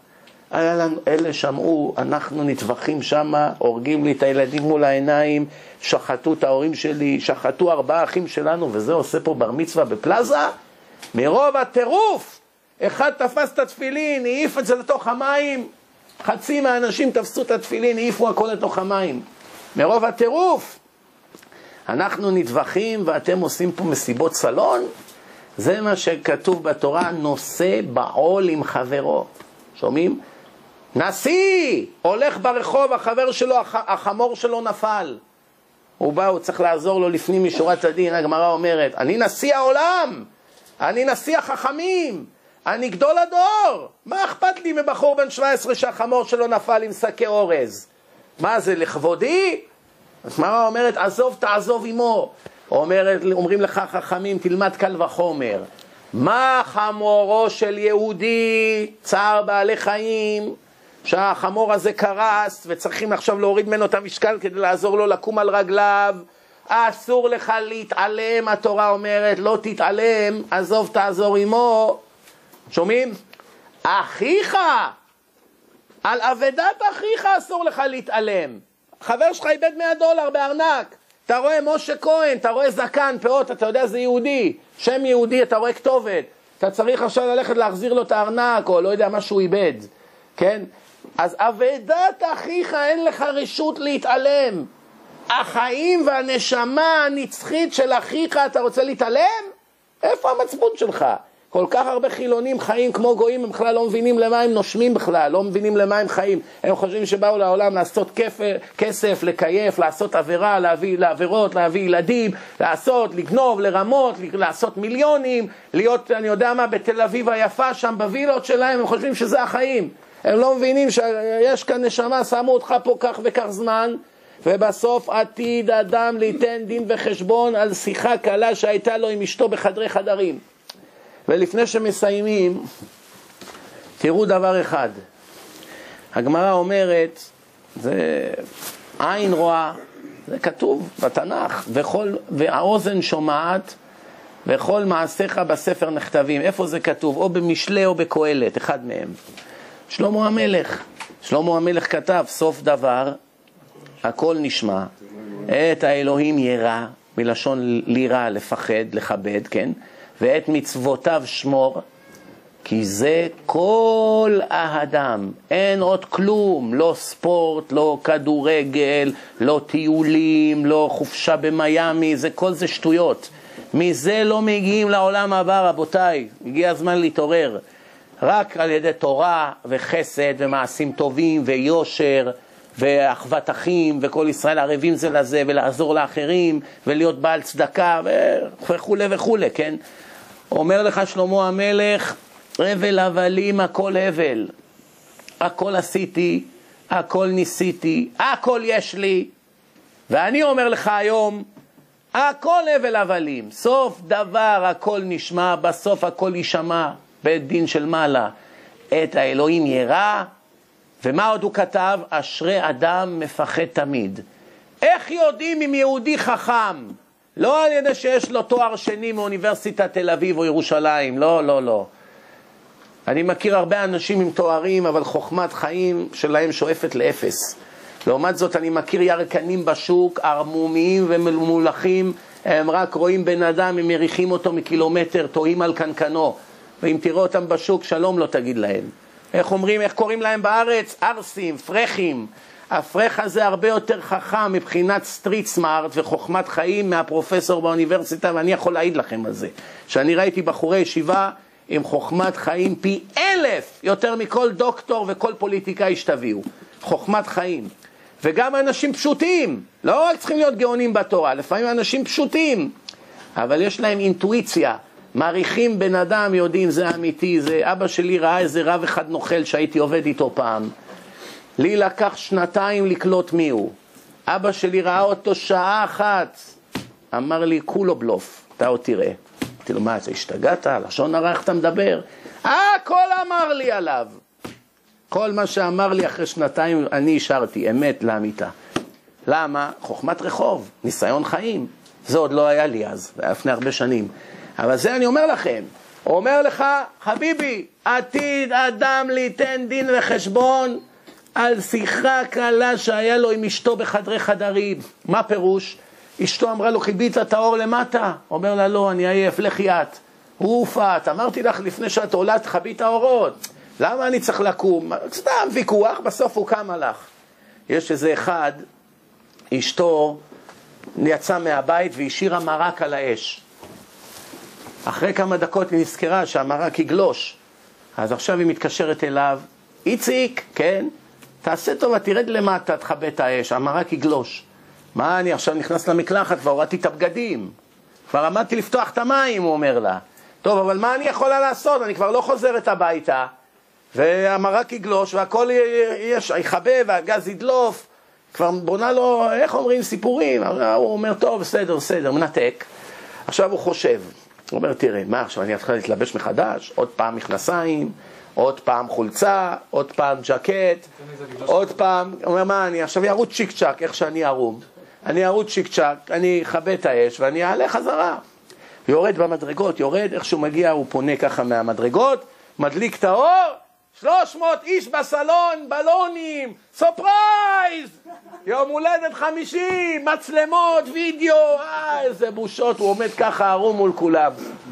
אלה שמעו, אנחנו נטבחים שמה, הורגים לי את הילדים מול העיניים, שחטו את ההורים שלי, שחטו 4 אחים שלנו, וזה עושה פה בר מצווה בפלאזה. מרוב הטירוף, אחד תפס את התפילין, העיף את זה לתוך המים, חצי מהאנשים תפסו את התפילין, העיפו הכל לתוך המים. מרוב הטירוף, אנחנו נטבחים ואתם עושים פה מסיבות סלון. זה מה שכתוב בתורה, נושא בעול עם חברו. שומעים? נשיא הולך ברחוב, החבר שלו, החמור שלו נפל. הוא בא, הוא צריך לעזור לו לפנים משורת הדין. הגמרא אומרת, אני נשיא העולם, אני נשיא החכמים, אני גדול הדור. מה אכפת לי מבחור בן 17 שהחמור שלו נפל עם שקי אורז? מה זה, לכבודי? הגמרא אומרת, עזוב תעזוב עמו. אומרים לך חכמים, תלמד קל וחומר. מה חמורו של יהודי, צער בעלי חיים, שהחמור הזה קרס וצריכים עכשיו להוריד ממנו את המשקל כדי לעזור לו לקום על רגליו. אסור לך להתעלם, התורה אומרת, לא תתעלם, עזוב תעזור עמו. שומעים? אחיך, על אבדת אחיך אסור לך להתעלם. חבר שלך איבד $100 בארנק, אתה רואה משה כהן, אתה רואה זקן, פאות, אתה יודע זה יהודי, שם יהודי, אתה רואה כתובת, אתה צריך עכשיו ללכת להחזיר לו את הארנק, או לא יודע מה שהוא איבד, כן? אז אבדת אחיך אין לך רשות להתעלם. החיים והנשמה הנצחית של אחיך אתה רוצה להתעלם? איפה המצפון שלך? כל כך הרבה חילונים חיים כמו גויים, הם בכלל לא מבינים למה הם נושמים בכלל, לא מבינים למה הם חיים. הם חושבים שבאו לעולם לעשות כסף, לקייף, לעשות עבירה, להביא לעבירות, להביא ילדים, לגנוב, לרמות, לעשות מיליונים, להיות, אני יודע מה, בתל אביב היפה שם, בווילות שלהם, הם חושבים שזה החיים. הם לא מבינים שיש כאן נשמה, שמו אותך פה כך וכך זמן, ובסוף עתיד אדם ליתן דין וחשבון על שיחה קלה שהייתה לו עם אשתו בחדרי חדרים. ולפני שמסיימים, תראו דבר אחד. הגמרא אומרת, זה עין רואה, זה כתוב בתנ"ך, והאוזן שומעת, וכל מעשיך בספר נכתבים. איפה זה כתוב? או במשלי או בקהלת, אחד מהם. שלמה המלך. שלמה המלך כתב, סוף דבר, הכל נשמע. את האלוהים ירא, מלשון לירה, לפחד, לכבד, כן? ואת מצוותיו שמור, כי זה כל האדם. אין עוד כלום, לא ספורט, לא כדורגל, לא טיולים, לא חופשה במיימי, כל זה שטויות. מזה לא מגיעים לעולם הבא, רבותיי. הגיע הזמן להתעורר. רק על ידי תורה וחסד ומעשים טובים ויושר ואחוות אחים וכל ישראל ערבים זה לזה ולעזור לאחרים ולהיות בעל צדקה וכו' וכו', כן? אומר לך שלמה המלך, הבל הבלים הכל הבל, הכל עשיתי, הכל ניסיתי, הכל יש לי, ואני אומר לך היום, הכל הבל הבלים, סוף דבר הכל נשמע, בסוף הכל יישמע, בית דין של מעלה, את האלוהים ירא, ומה עוד הוא כתב? אשרי אדם מפחד תמיד. איך יודעים אם יהודי חכם? לא על ידי שיש לו תואר שני מאוניברסיטת תל אביב או ירושלים, לא, לא, לא. אני מכיר הרבה אנשים עם תוארים, אבל חוכמת חיים שלהם שואפת לאפס. לעומת זאת אני מכיר ירקנים בשוק, ערמומיים וממולכים, הם רק רואים בן אדם, הם מריחים אותו מקילומטר, טועים על קנקנו, ואם תראו אותם בשוק, שלום לא תגיד להם. איך אומרים, איך קוראים להם בארץ? ארסים, פרחים. הפרח הזה הרבה יותר חכם מבחינת סטריט סמארט וחוכמת חיים מהפרופסור באוניברסיטה, ואני יכול להעיד לכם על זה. שאני ראיתי בחורי ישיבה עם חוכמת חיים פי 1000 יותר מכל דוקטור וכל פוליטיקאי שתביאו. חוכמת חיים. וגם אנשים פשוטים, לא רק צריכים להיות גאונים בתורה, לפעמים אנשים פשוטים, אבל יש להם אינטואיציה, מעריכים בן אדם, יודעים זה אמיתי, זה אבא שלי ראה איזה רב אחד נוכל שהייתי עובד איתו פעם, לי לקח 2 לקלוט מי הוא, אבא שלי ראה אותו שעה אחת, אמר לי כולו בלוף, אתה עוד תראה, אמרתי לו מה, אתה השתגעת, לשון הרע איך אתה מדבר, הכל אמר לי עליו, כל מה שאמר לי אחרי 2 אני השארתי, אמת לאמיתה. למה? חוכמת רחוב, ניסיון חיים. זה עוד לא היה לי אז, זה היה לפני הרבה שנים. אבל זה אני אומר לכם, הוא אומר לך, חביבי, עתיד אדם ליתן דין וחשבון על שיחה קלה שהיה לו עם אשתו בחדרי חדרים. מה פירוש? אשתו אמרה לו, חיבית את האור למטה. אומר לה, לא, אני עייף, לכי את. הוא הופעת, אמרתי לך לפני שאת עולה, תחבית האורות. למה אני צריך לקום? סתם ויכוח, בסוף הוא קם הלך. יש איזה אחד, אשתו יצאה מהבית והשאירה מרק על האש. אחרי כמה דקות היא נזכרה שהמרק יגלוש. אז עכשיו היא מתקשרת אליו, איציק, כן? תעשה טובה, תרד למטה, תחבא את האש, המרק יגלוש. מה אני עכשיו נכנס למקלחת, כבר הורדתי את הבגדים. כבר עמדתי לפתוח את המים, הוא אומר לה. טוב, אבל מה אני יכולה לעשות? אני כבר לא חוזרת הביתה. והמרק יגלוש והכל יחבא והגז ידלוף, כבר בונה לו, איך אומרים, סיפורים. הוא אומר, טוב, בסדר, מנתק. עכשיו הוא חושב, הוא אומר, תראה, מה עכשיו, אני אתחיל להתלבש מחדש, עוד פעם מכנסיים, עוד פעם חולצה, עוד פעם ג'קט, עוד פעם, הוא אומר, מה, אני עכשיו ירוץ צ'יק צ'ק, איך שאני ערום, אני ארוץ צ'יק צ'ק, אני אכבה את האש ואני אעלה חזרה. יורד במדרגות, יורד, איך שהוא מגיע, הוא פונה ככה מהמדרגות, מדליק את האור, 300 איש בסלון, בלונים, סופרייז, יום הולדת 50, מצלמות, וידאו, איזה בושות, הוא עומד ככה ערום מול כולם.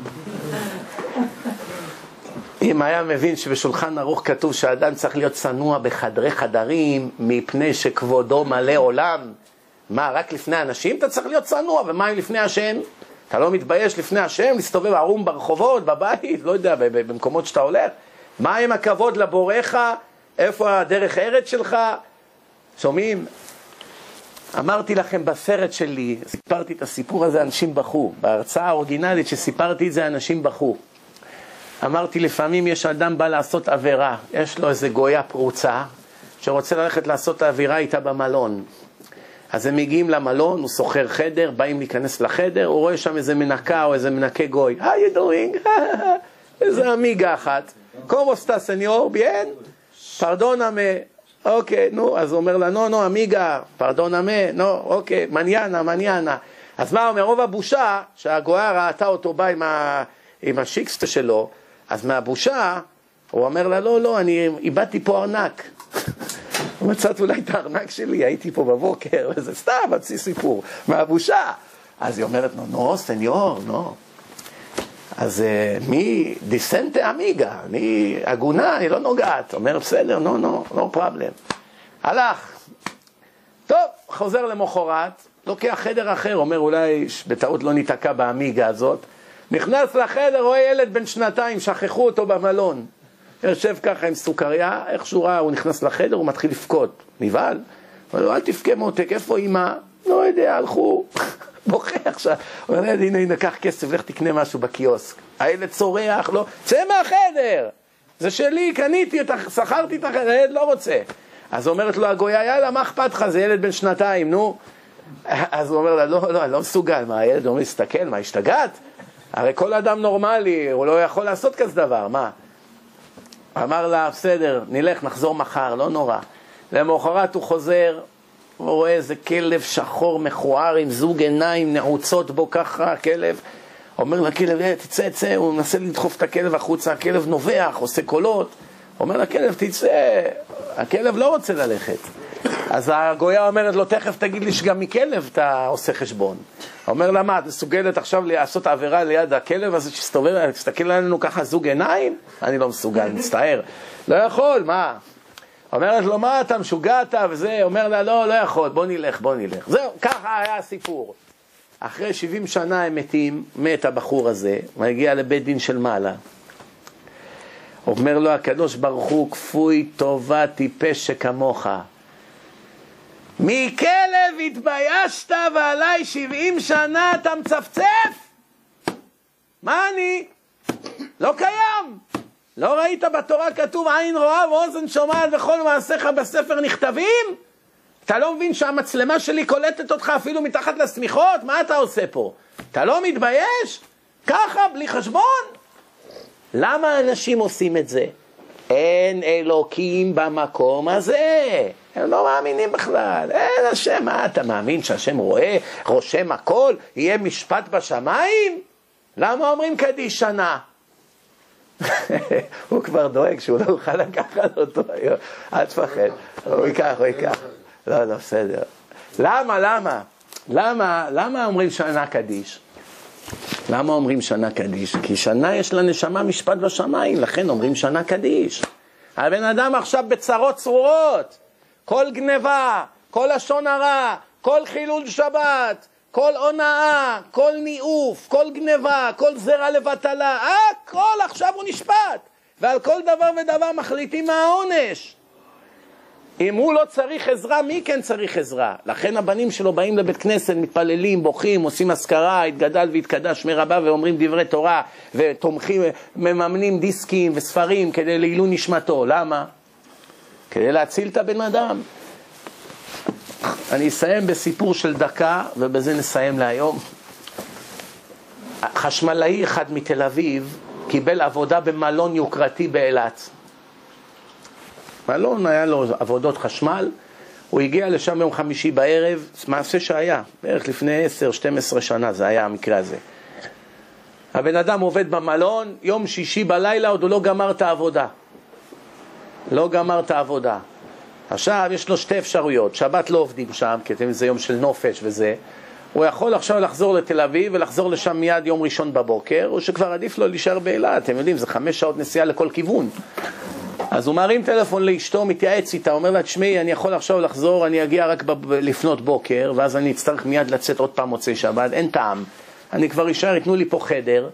אם היה מבין שבשולחן ערוך כתוב שהאדם צריך להיות צנוע בחדרי חדרים, מפני שכבודו מלא עולם, מה, רק לפני אנשים אתה צריך להיות צנוע, ומה אם לפני השם? אתה לא מתבייש לפני השם, להסתובב ערום ברחובות, בבית, לא יודע, במקומות שאתה הולך? מה עם הכבוד לבורך? איפה הדרך ארץ שלך? שומעים? אמרתי לכם בסרט שלי, סיפרתי את הסיפור הזה, אנשים בכו. בהרצאה האורגינלית שסיפרתי את זה, אנשים בכו. אמרתי, לפעמים יש אדם בא לעשות עבירה, יש לו איזה גויה פרוצה, שרוצה ללכת לעשות העבירה איתה במלון. אז הם מגיעים למלון, הוא סוחר חדר, באים להיכנס לחדר, הוא רואה שם איזה מנקה או איזה מנקה גוי. How you doing? איזה אמיגה אחת. כמו סטה סניור, bien, perdóname. אוקיי, נו, אז הוא אומר לה, נו, אמיגה, perdóname, נו, אוקיי, מניאנה. אז מה אומר? רוב הבושה, שהגויה ראתה אותו בא עם השיקסט שלו, אז מהבושה, הוא אומר לה, לא, אני איבדתי פה ארנק. מצאת אולי את הארנק שלי, הייתי פה בבוקר, וזה סתם, עצי סיפור, מהבושה. אז היא אומרת, נו, סניור, נו. אז מי דיסנטה אמיגה, אני אגונה, אני לא נוגעת. אומר, בסדר, לא פרבלם. הלך. טוב, חוזר למחרת, לוקח חדר אחר, אומר, אולי בטעות לא ניתקע באמיגה הזאת. נכנס לחדר, רואה ילד בן 2, שכחו אותו במלון. יושב ככה עם סוכריה, איכשהו ראה, הוא נכנס לחדר, הוא מתחיל לפקוד. נבהל. אבל אל תפקה מותק, איפה אמא? לא יודע, הלכו. בוכה עכשיו. הוא אומר, הנה, קח כסף, לך תקנה משהו בקיוסק. הילד צורח, לא, צא מהחדר. זה שלי, קניתי, שכרתי את החדר, הילד לא רוצה. אז אומרת לו הגויה, יאללה, מה אכפת לך? זה ילד בן 2, נו. אז הוא אומר לה, לא, לא מסוגל. מה, הילד אומר, מסתכל, מה, השתגעת? הרי כל אדם נורמלי, הוא לא יכול לעשות כזה דבר, מה? אמר לה, בסדר, נלך, נחזור מחר, לא נורא. למחרת הוא חוזר, הוא רואה איזה כלב שחור מכוער עם זוג עיניים נעוצות בו ככה, הכלב. אומר לכלב, תצא, הוא מנסה לדחוף את הכלב החוצה, הכלב נובח, עושה קולות. אומר לכלב, תצא, הכלב לא רוצה ללכת. אז הגויה אומרת לו, תכף תגיד לי שגם מכלב אתה עושה חשבון. אומר לה, מה, את מסוגלת עכשיו לעשות עבירה ליד הכלב, אז שתסתובב, תסתכל עלינו ככה זוג עיניים? אני לא מסוגל, מצטער. לא יכול, מה? אומרת לו, מה, אתה משוגעת וזה? אומר לה, לא יכול, בוא נלך. זהו, ככה היה הסיפור. אחרי 70 שנה הם מתים, מת הבחור הזה, והגיע לבית דין של מעלה. אומר לו הקדוש ברוך הוא, כפוי טובה טיפש שכמוך. מכלב התביישת ועליי 70 שנה אתה מצפצף? מה אני? לא קיים. לא ראית בתורה כתוב עין רואה ואוזן שומעת וכל מעשיך בספר נכתבים? אתה לא מבין שהמצלמה שלי קולטת אותך אפילו מתחת לסמיכות? מה אתה עושה פה? אתה לא מתבייש? ככה, בלי חשבון? למה אנשים עושים את זה? אין אלוקים במקום הזה. הם לא מאמינים בכלל. אין השם, מה אתה מאמין שהשם רואה, רושם הכל, יהיה משפט בשמיים? למה אומרים קדיש שנה? הוא כבר דואג שהוא לא יוכל לקחת אותו היום. אל תפחד, הוא ייקח. לא, בסדר. למה אומרים שנה קדיש? למה אומרים שנה קדיש? כי שנה יש לנשמה משפט בשמיים, לכן אומרים שנה קדיש. הבן אדם עכשיו בצרות צרורות, כל גניבה, כל לשון הרע, כל חילול שבת, כל הונאה, כל ניאוף, כל גניבה, כל זרע לבטלה, הכל עכשיו הוא נשפט. ועל כל דבר ודבר מחליטים מה העונש. אם הוא לא צריך עזרה, מי כן צריך עזרה? לכן הבנים שלו באים לבית כנסת, מתפללים, בוכים, עושים אזכרה, התגדל והתקדש שמי רבה, ואומרים דברי תורה, ותומכים, מממנים דיסקים וספרים כדי לעילוי נשמתו. למה? כדי להציל את הבן אדם. אני אסיים בסיפור של דקה, ובזה נסיים להיום. חשמלאי אחד מתל אביב קיבל עבודה במלון יוקרתי באילת. מלון, היה לו עבודות חשמל, הוא הגיע לשם יום חמישי בערב, מעשה שהיה, בערך לפני 10-12 שנה, זה היה המקרה הזה. הבן אדם עובד במלון, יום שישי בלילה עוד הוא לא גמר את העבודה. עכשיו יש לו שתי אפשרויות, שבת לא עובדים שם, כי זה יום של נופש וזה, הוא יכול עכשיו לחזור לתל אביב ולחזור לשם מיד יום ראשון בבוקר, או שכבר עדיף לו להישאר באילת, אתם יודעים, זה 5 שעות נסיעה לכל כיוון. אז הוא מרים טלפון לאשתו, מתייעץ איתה, אומר לה, תשמעי, אני יכול עכשיו לחזור, אני אגיע רק לפנות בוקר, ואז אני אצטרך מיד לצאת עוד פעם מוצאי שבת, אין טעם. אני כבר אשאר, יתנו לי פה חדר,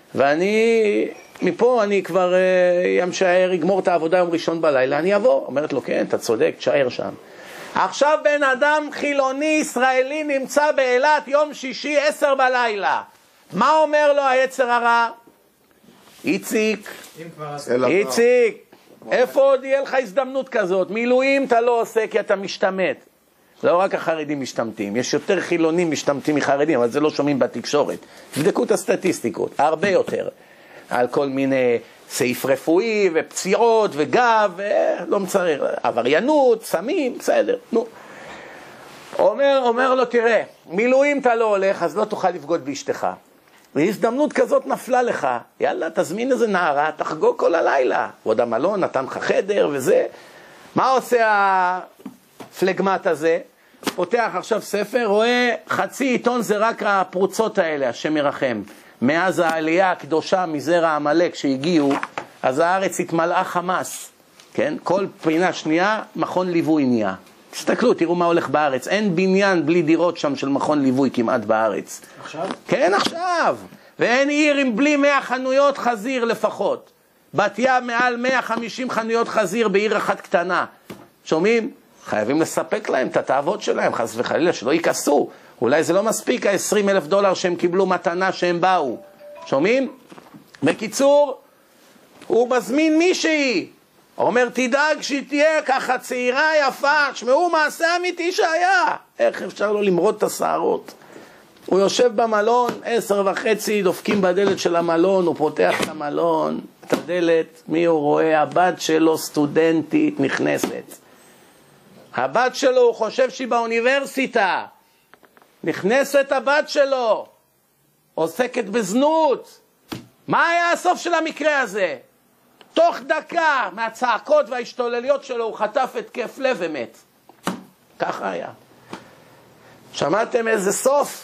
מפה אני כבר ימשאר, יגמור את העבודה יום ראשון בלילה, אני אבוא. אומרת לו, כן, אתה צודק, תשאר שם. עכשיו בן אדם חילוני ישראלי נמצא באילת יום שישי 10 בלילה. מה אומר לו היצר הרע? איציק, איפה עוד יהיה לך הזדמנות כזאת? מילואים אתה לא עושה כי אתה משתמט. לא רק החרדים משתמטים, יש יותר חילונים משתמטים מחרדים, אבל זה לא שומעים בתקשורת. תבדקו את הסטטיסטיקות, הרבה יותר. על כל מיני סעיף רפואי ופציעות וגב, לא מצריך, עבריינות, סמים, בסדר, נו. אומר לו, תראה, מילואים אתה לא הולך, אז לא תוכל לפגוד באשתך. והזדמנות כזאת נפלה לך, יאללה, תזמין איזה נערה, תחגוג כל הלילה. ועוד המלון נתן לך חדר וזה. מה עושה הפלגמט הזה? פותח עכשיו ספר, רואה חצי עיתון זה רק הפרוצות האלה, השם ירחם. מאז העלייה הקדושה מזרע עמלק שהגיעו, אז הארץ התמלאה חמאס. כן? כל פינה שנייה, מכון ליווי נהיה. תסתכלו, תראו מה הולך בארץ. אין בניין בלי דירות שם של מכון ליווי כמעט בארץ. עכשיו? כן, עכשיו. ואין עיר עם בלי 100 חנויות חזיר לפחות. בת ים מעל 150 חנויות חזיר בעיר אחת קטנה. שומעים? חייבים לספק להם את התאוות שלהם, חס וחלילה, שלא ייכסו. אולי זה לא מספיק, $20,000 שהם קיבלו מתנה שהם באו. שומעים? בקיצור, הוא מזמין מישהי. אומר, תדאג שהיא תהיה ככה צעירה יפה, שמעו מעשה אמיתי שהיה. איך אפשר לו למרוד את השערות? הוא יושב במלון, 10:30, דופקים בדלת של המלון, הוא פותח את המלון, את הדלת, מי הוא רואה? הבת שלו סטודנטית נכנסת. הבת שלו, הוא חושב שהיא באוניברסיטה. נכנסת הבת שלו, עוסקת בזנות. מה היה הסוף של המקרה הזה? תוך דקה מהצעקות וההשתולליות שלו הוא חטף התקף לב ומת. ככה היה. שמעתם איזה סוף?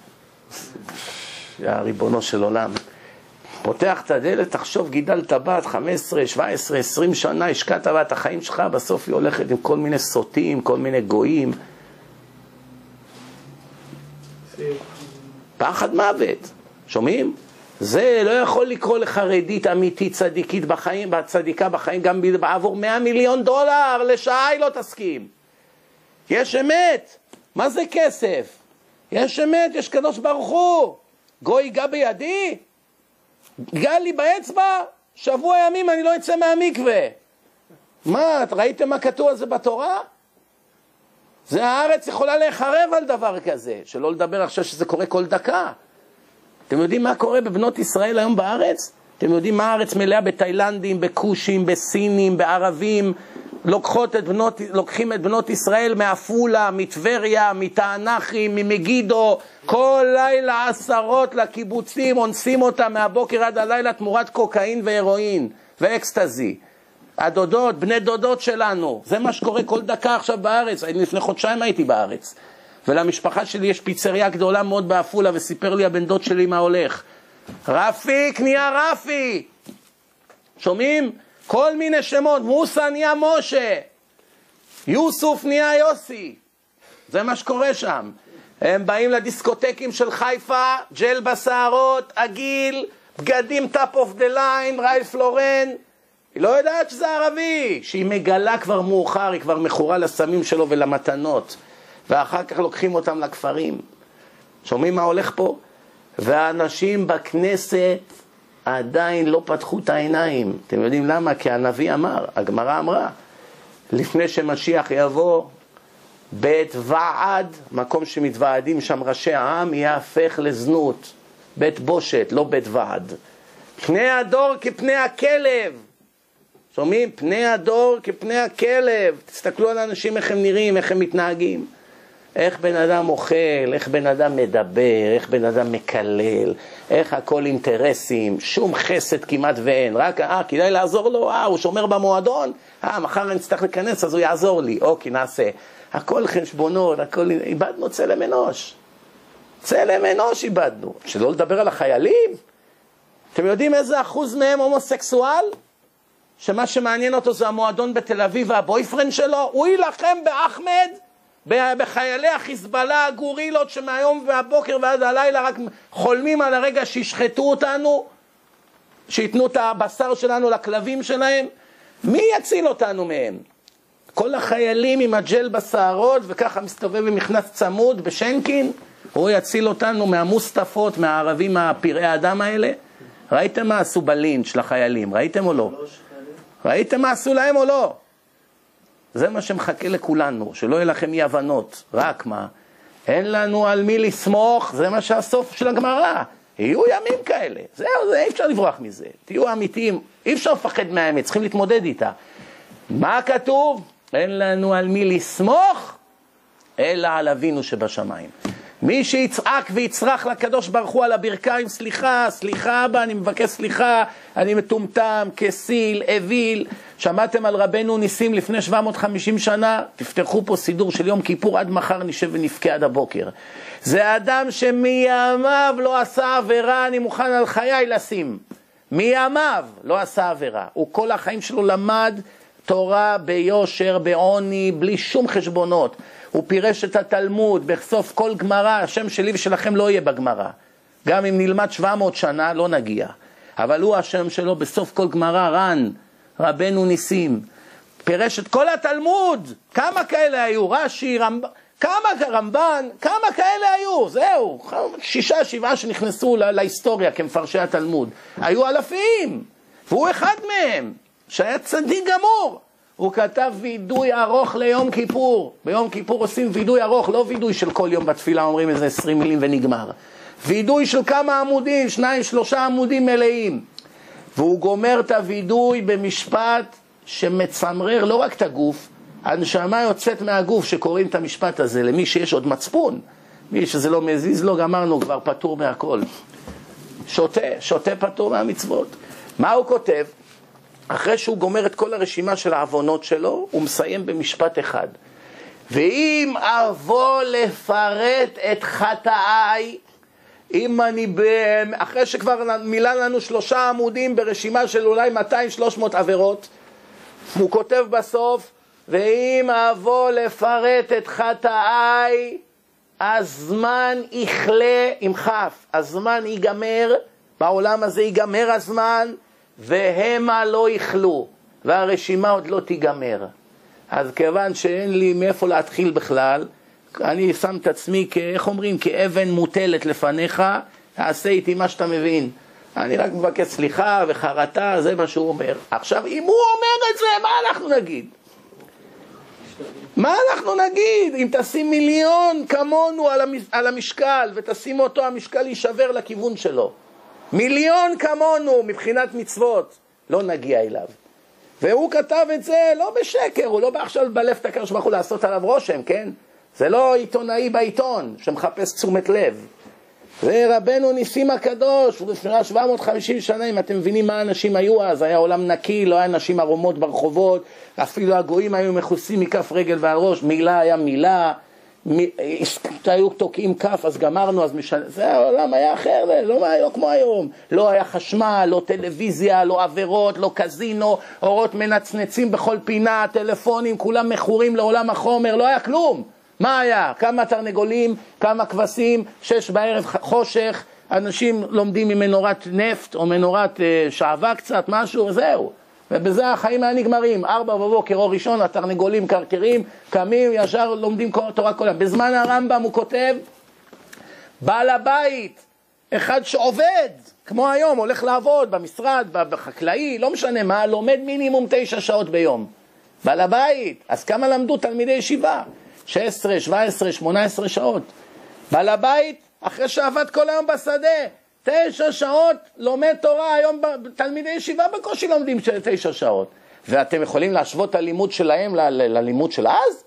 יא ריבונו של עולם. פותח את הדלת, תחשוב, גידלת בת 15, 17, 20 שנה, השקעת בת החיים שלך, בסוף היא הולכת עם כל מיני סוטים, כל מיני גויים. פחד מוות. שומעים? זה לא יכול לקרוא לחרדית אמיתית צדיקית בחיים, צדיקה בחיים, גם בעבור $100 מיליון לשעה היא לא תסכים. יש אמת. מה זה כסף? יש אמת, יש קדוש ברוך הוא. גוי ייגע בידי? ייגע לי באצבע? שבוע ימים אני לא אצא מהמקווה. מה, ראיתם מה כתוב על זה בתורה? זה הארץ יכולה להיחרב על דבר כזה, שלא לדבר עכשיו שזה קורה כל דקה. אתם יודעים מה קורה בבנות ישראל היום בארץ? אתם יודעים מה הארץ מלאה בתאילנדים, בקושים, בסינים, בערבים? לוקחים את בנות ישראל מאפולה, מטבריה, מתענחים, ממגידו, כל לילה עשרות לקיבוצים, אונסים אותם מהבוקר עד הלילה תמורת קוקאין והירואין ואקסטזי. הדודות, בני דודות שלנו, זה מה שקורה כל דקה עכשיו בארץ. לפני חודשיים הייתי בארץ, ולמשפחה שלי יש פיצריה גדולה מאוד באפולה, וסיפר לי הבן דוד שלי מה הולך. רפיק נהיה רפי. שומעים? כל מיני שמות. מוסה נהיה משה. יוסוף נהיה יוסי. זה מה שקורה שם. הם באים לדיסקוטקים של חיפה, ג'ל בשערות, עגיל, בגדים טאפ אוף דה ליין, רייף לורן. היא לא יודעת שזה ערבי. שהיא מגלה כבר מאוחר, היא כבר מכורה לסמים שלו ולמתנות. ואחר כך לוקחים אותם לכפרים. שומעים מה הולך פה? והאנשים בכנסת עדיין לא פתחו את העיניים. אתם יודעים למה? כי הנביא אמר, הגמרא אמרה, לפני שמשיח יבוא, בית ועד, מקום שמתוועדים שם ראשי העם, יהפך לזנות. בית בושת, לא בית ועד. פני הדור כפני הכלב. שומעים? פני הדור כפני הכלב. תסתכלו על האנשים איך הם נראים, איך הם מתנהגים. איך בן אדם אוכל, איך בן אדם מדבר, איך בן אדם מקלל, איך הכל אינטרסים, שום חסד כמעט ואין, רק כדאי לעזור לו, הוא שומר במועדון, מחר אני צריך להיכנס אז הוא יעזור לי, אוקיי נעשה, הכל חשבונות, הכל, איבדנו צלם אנוש, צלם אנוש איבדנו, שלא לדבר על החיילים, אתם יודעים איזה אחוז מהם הומוסקסואל? שמה שמעניין אותו זה המועדון בתל אביב והבויפרנד שלו, הוא ילחם באחמד, בחיילי החיזבאללה הגורילות שמהיום והבוקר ועד הלילה רק חולמים על הרגע שישחטו אותנו, שיתנו את הבשר שלנו לכלבים שלהם. מי יציל אותנו מהם? כל החיילים עם הג'ל בשערות וככה מסתובב ומכנס צמוד בשנקין, הוא יציל אותנו מהמוסטפות, מהערבים הפראי האדם האלה. ראיתם מה עשו בלינץ' של החיילים? ראיתם או לא? ראיתם מה עשו להם או לא? זה מה שמחכה לכולנו, שלא יהיה לכם אי הבנות. רק מה? אין לנו על מי לסמוך, זה מה שהסוף של הגמרא. יהיו ימים כאלה, זהו, אי אפשר לברוח מזה. תהיו אמיתיים, אי אפשר לפחד מהאמת, צריכים להתמודד איתה. מה כתוב? אין לנו על מי לסמוך, אלא על אבינו שבשמיים. מי שיצעק ויצרח לקדוש ברוך הוא על הברכיים, סליחה, סליחה אבא, אני מבקש סליחה, אני מטומטם, כסיל, אוויל. שמעתם על רבנו ניסים לפני 750 שנה? תפתחו פה סידור של יום כיפור, עד מחר נשב ונבכה עד הבוקר. זה אדם מימיו לא עשה עבירה, אני מוכן על חיי לשים. מימיו לא עשה עבירה. הוא כל החיים שלו למד תורה ביושר, בעוני, בלי שום חשבונות. הוא פירש את התלמוד, בסוף כל גמרא, השם שלי ושלכם לא יהיה בגמרא. גם אם נלמד 700 שנה, לא נגיע. אבל הוא השם שלו בסוף כל גמרא, רן, רבנו ניסים. פירש את כל התלמוד. כמה כאלה היו? רש"י, רמב"ן, כמה כאלה היו? זהו, 6-7 שנכנסו להיסטוריה כמפרשי התלמוד. היו אלפים, והוא אחד מהם, שהיה צדיק גמור. הוא כתב וידוי ארוך ליום כיפור. ביום כיפור עושים וידוי ארוך, לא וידוי של כל יום בתפילה, אומרים איזה 20 מילים ונגמר. וידוי של כמה עמודים, 2-3 עמודים מלאים. והוא גומר את הוידוי במשפט שמצמרר לא רק את הגוף, הנשמה יוצאת מהגוף שקוראים את המשפט הזה, למי שיש עוד מצפון. מי שזה לא מזיז לו, גמרנו, כבר פטור מהכל. שותה פטור מהמצוות. מה הוא כותב? אחרי שהוא גומר את כל הרשימה של העוונות שלו, הוא מסיים במשפט אחד. ואם אבוא לפרט את חטאי, אם אני אחרי שכבר מילא לנו 3 עמודים ברשימה של אולי 200-300 עבירות, הוא כותב בסוף, ואם אבוא לפרט את חטאי, הזמן יחלה עם חף, הזמן ייגמר, בעולם הזה ייגמר הזמן, והמה לא יחלו, והרשימה עוד לא תיגמר. אז כיוון שאין לי מאיפה להתחיל בכלל, אני שם את עצמי, איך אומרים, כאבן מוטלת לפניך, תעשה איתי מה שאתה מבין. אני רק מבקש סליחה וחרטה, זה מה שהוא אומר. עכשיו, אם הוא אומר את זה, מה אנחנו נגיד? מה אנחנו נגיד? אם תשים 1,000,000 כמונו על המשקל, ותשים אותו, המשקל יישבר לכיוון שלו. 1,000,000 כמונו מבחינת מצוות, לא נגיע אליו. והוא כתב את זה לא בשקר, הוא לא בא עכשיו בלב את הקרש ברוך הוא לעשות עליו רושם, כן? זה לא עיתונאי בעיתון שמחפש תשומת לב. זה רבנו ניסים הקדוש, לפני 750 שנה, אם אתם מבינים מה האנשים היו אז, היה עולם נקי, לא היה נשים ערומות ברחובות, אפילו הגויים היו מכוסים מכף רגל ועל ראש, מילה היה מילה, היו תוקעים כף, אז גמרנו, אז זה העולם היה אחר, לא כמו היום. לא היה חשמל, לא טלוויזיה, לא עבירות, לא קזינו, אורות מנצנצים בכל פינה, טלפונים, כולם מכורים לעולם החומר, לא היה כלום. מה היה? כמה תרנגולים, כמה כבשים, 6 בערב חושך, אנשים לומדים ממנורת נפט או מנורת שעבה קצת, משהו, וזהו. ובזה החיים היה נגמרים. 4 בבוקר או ראשון, התרנגולים קרקרים, קמים, ישר לומדים תורה כל היום. בזמן הרמב"ם הוא כותב, בעל הבית, אחד שעובד, כמו היום, הולך לעבוד במשרד, בחקלאי, לא משנה מה, לומד מינימום 9 שעות ביום. בעל הבית, אז כמה למדו תלמידי ישיבה? 16, 17, 18 שעות. בעל הבית, אחרי שעבד כל היום בשדה, 9 שעות לומד תורה, היום תלמידי ישיבה בקושי לומדים 9 שעות. ואתם יכולים להשוות את הלימוד שלהם ללימוד של אז?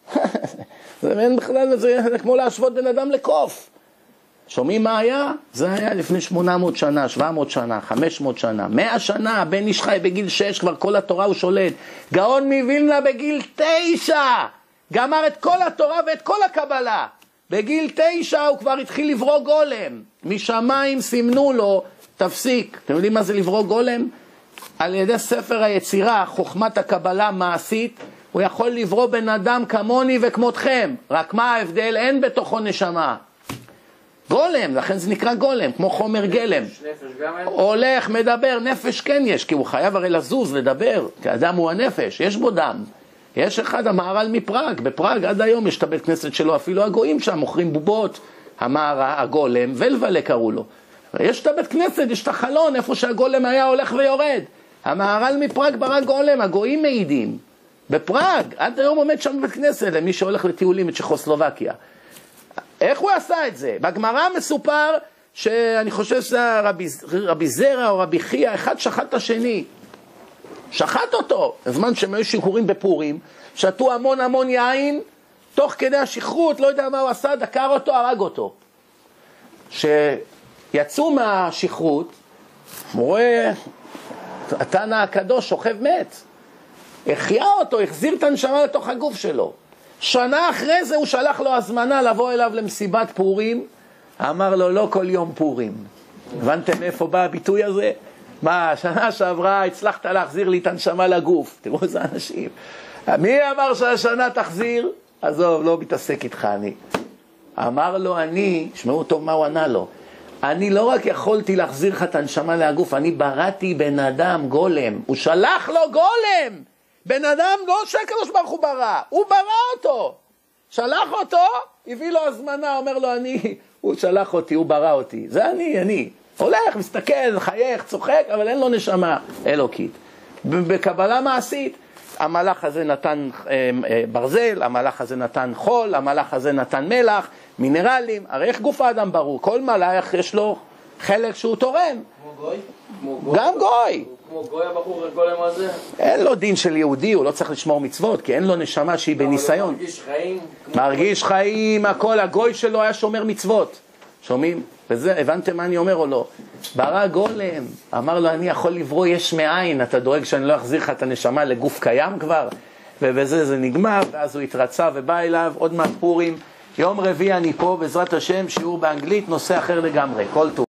זה אין בכלל, זה כמו להשוות בן אדם לקוף. שומעים מה היה? זה היה לפני 800 שנה, 700 שנה, 500 שנה, 100 שנה, בן איש חי בגיל 6, כבר כל התורה הוא שולט. גאון מווילנה בגיל 9, גמר את כל התורה ואת כל הקבלה. בגיל 9 הוא כבר התחיל לברוא גולם. משמיים סימנו לו, תפסיק. אתם יודעים מה זה לברוא גולם? על ידי ספר היצירה, חוכמת הקבלה מעשית, הוא יכול לברוא בן אדם כמוני וכמותכם. רק מה ההבדל? אין בתוכו נשמה. גולם, לכן זה נקרא גולם, כמו חומר גלם. הולך, מדבר, נפש כן יש, כי הוא חייב הרי לזוז, לדבר. כי האדם הוא הנפש, יש בו דם. יש אחד, המהר"ל מפראג, בפראג עד היום יש את הבית כנסת שלו, אפילו הגויים שם מוכרים בובות, הגולם, ולבלה קראו לו. יש את הבית כנסת, יש את החלון, איפה שהגולם היה הולך ויורד. המהר"ל מפראג ברא גולם, הגויים מעידים. בפראג, עד היום עומד שם בבית כנסת, למי שהולך לטיולים את צ'כוסלובקיה. איך הוא עשה את זה? בגמרא מסופר שאני חושב שזה רבי זרע או רבי חייא, אחד שחט את השני. שחט אותו. בזמן שהם היו שיכורים בפורים, שתו המון יין, תוך כדי השכרות, לא יודע מה הוא עשה, דקר אותו, הרג אותו. שיצאו מהשכרות, הוא רואה, התנא הקדוש שוכב מת. החיה אותו, החזיר את הנשמה לתוך הגוף שלו. שנה אחרי זה הוא שלח לו הזמנה לבוא אליו למסיבת פורים, אמר לו לא כל יום פורים. הבנתם מאיפה בא הביטוי הזה? מה, שנה שעברה הצלחת להחזיר לי את הנשמה לגוף. תראו איזה אנשים. מי אמר שהשנה תחזיר? עזוב, לא מתעסק איתך אני. אמר לו אני, שמעו טוב מה הוא ענה לו, אני לא רק יכולתי להחזיר לך את הנשמה לגוף, אני בראתי בן אדם גולם. הוא שלח לו גולם. בן אדם לא שהקדוש ברוך הוא ברא, הוא ברא אותו. שלח אותו, הביא לו הזמנה, אומר לו הוא שלח אותי, הוא ברא אותי. זה אני. הולך, מסתכל, חייך, צוחק, אבל אין לו נשמה אלוקית. בקבלה מעשית, המלאך הזה נתן ברזל, המלאך הזה נתן חול, המלאך הזה נתן מלח, מינרלים. הרי איך גוף האדם ברור? כל מלאך יש לו חלק שהוא תורם. כמו גוי? גם גוי. כמו גוי הבחור הגולם הזה? אין לו דין של יהודי, הוא לא צריך לשמור מצוות, כי אין לו נשמה שהיא בניסיון. הוא מרגיש חיים? מרגיש חיים, הכל. הגוי שלו היה שומר מצוות. שומעים? וזה, הבנתם מה אני אומר או לא? ברא גולם, אמר לו אני יכול לברוא יש מאין, אתה דואג שאני לא אחזיר לך את הנשמה לגוף קיים כבר? ובזה זה נגמר, ואז הוא התרצה ובא אליו, עוד מעט פורים, יום רביעי אני פה, בעזרת השם, שיעור באנגלית, נושא אחר לגמרי, כל טוב.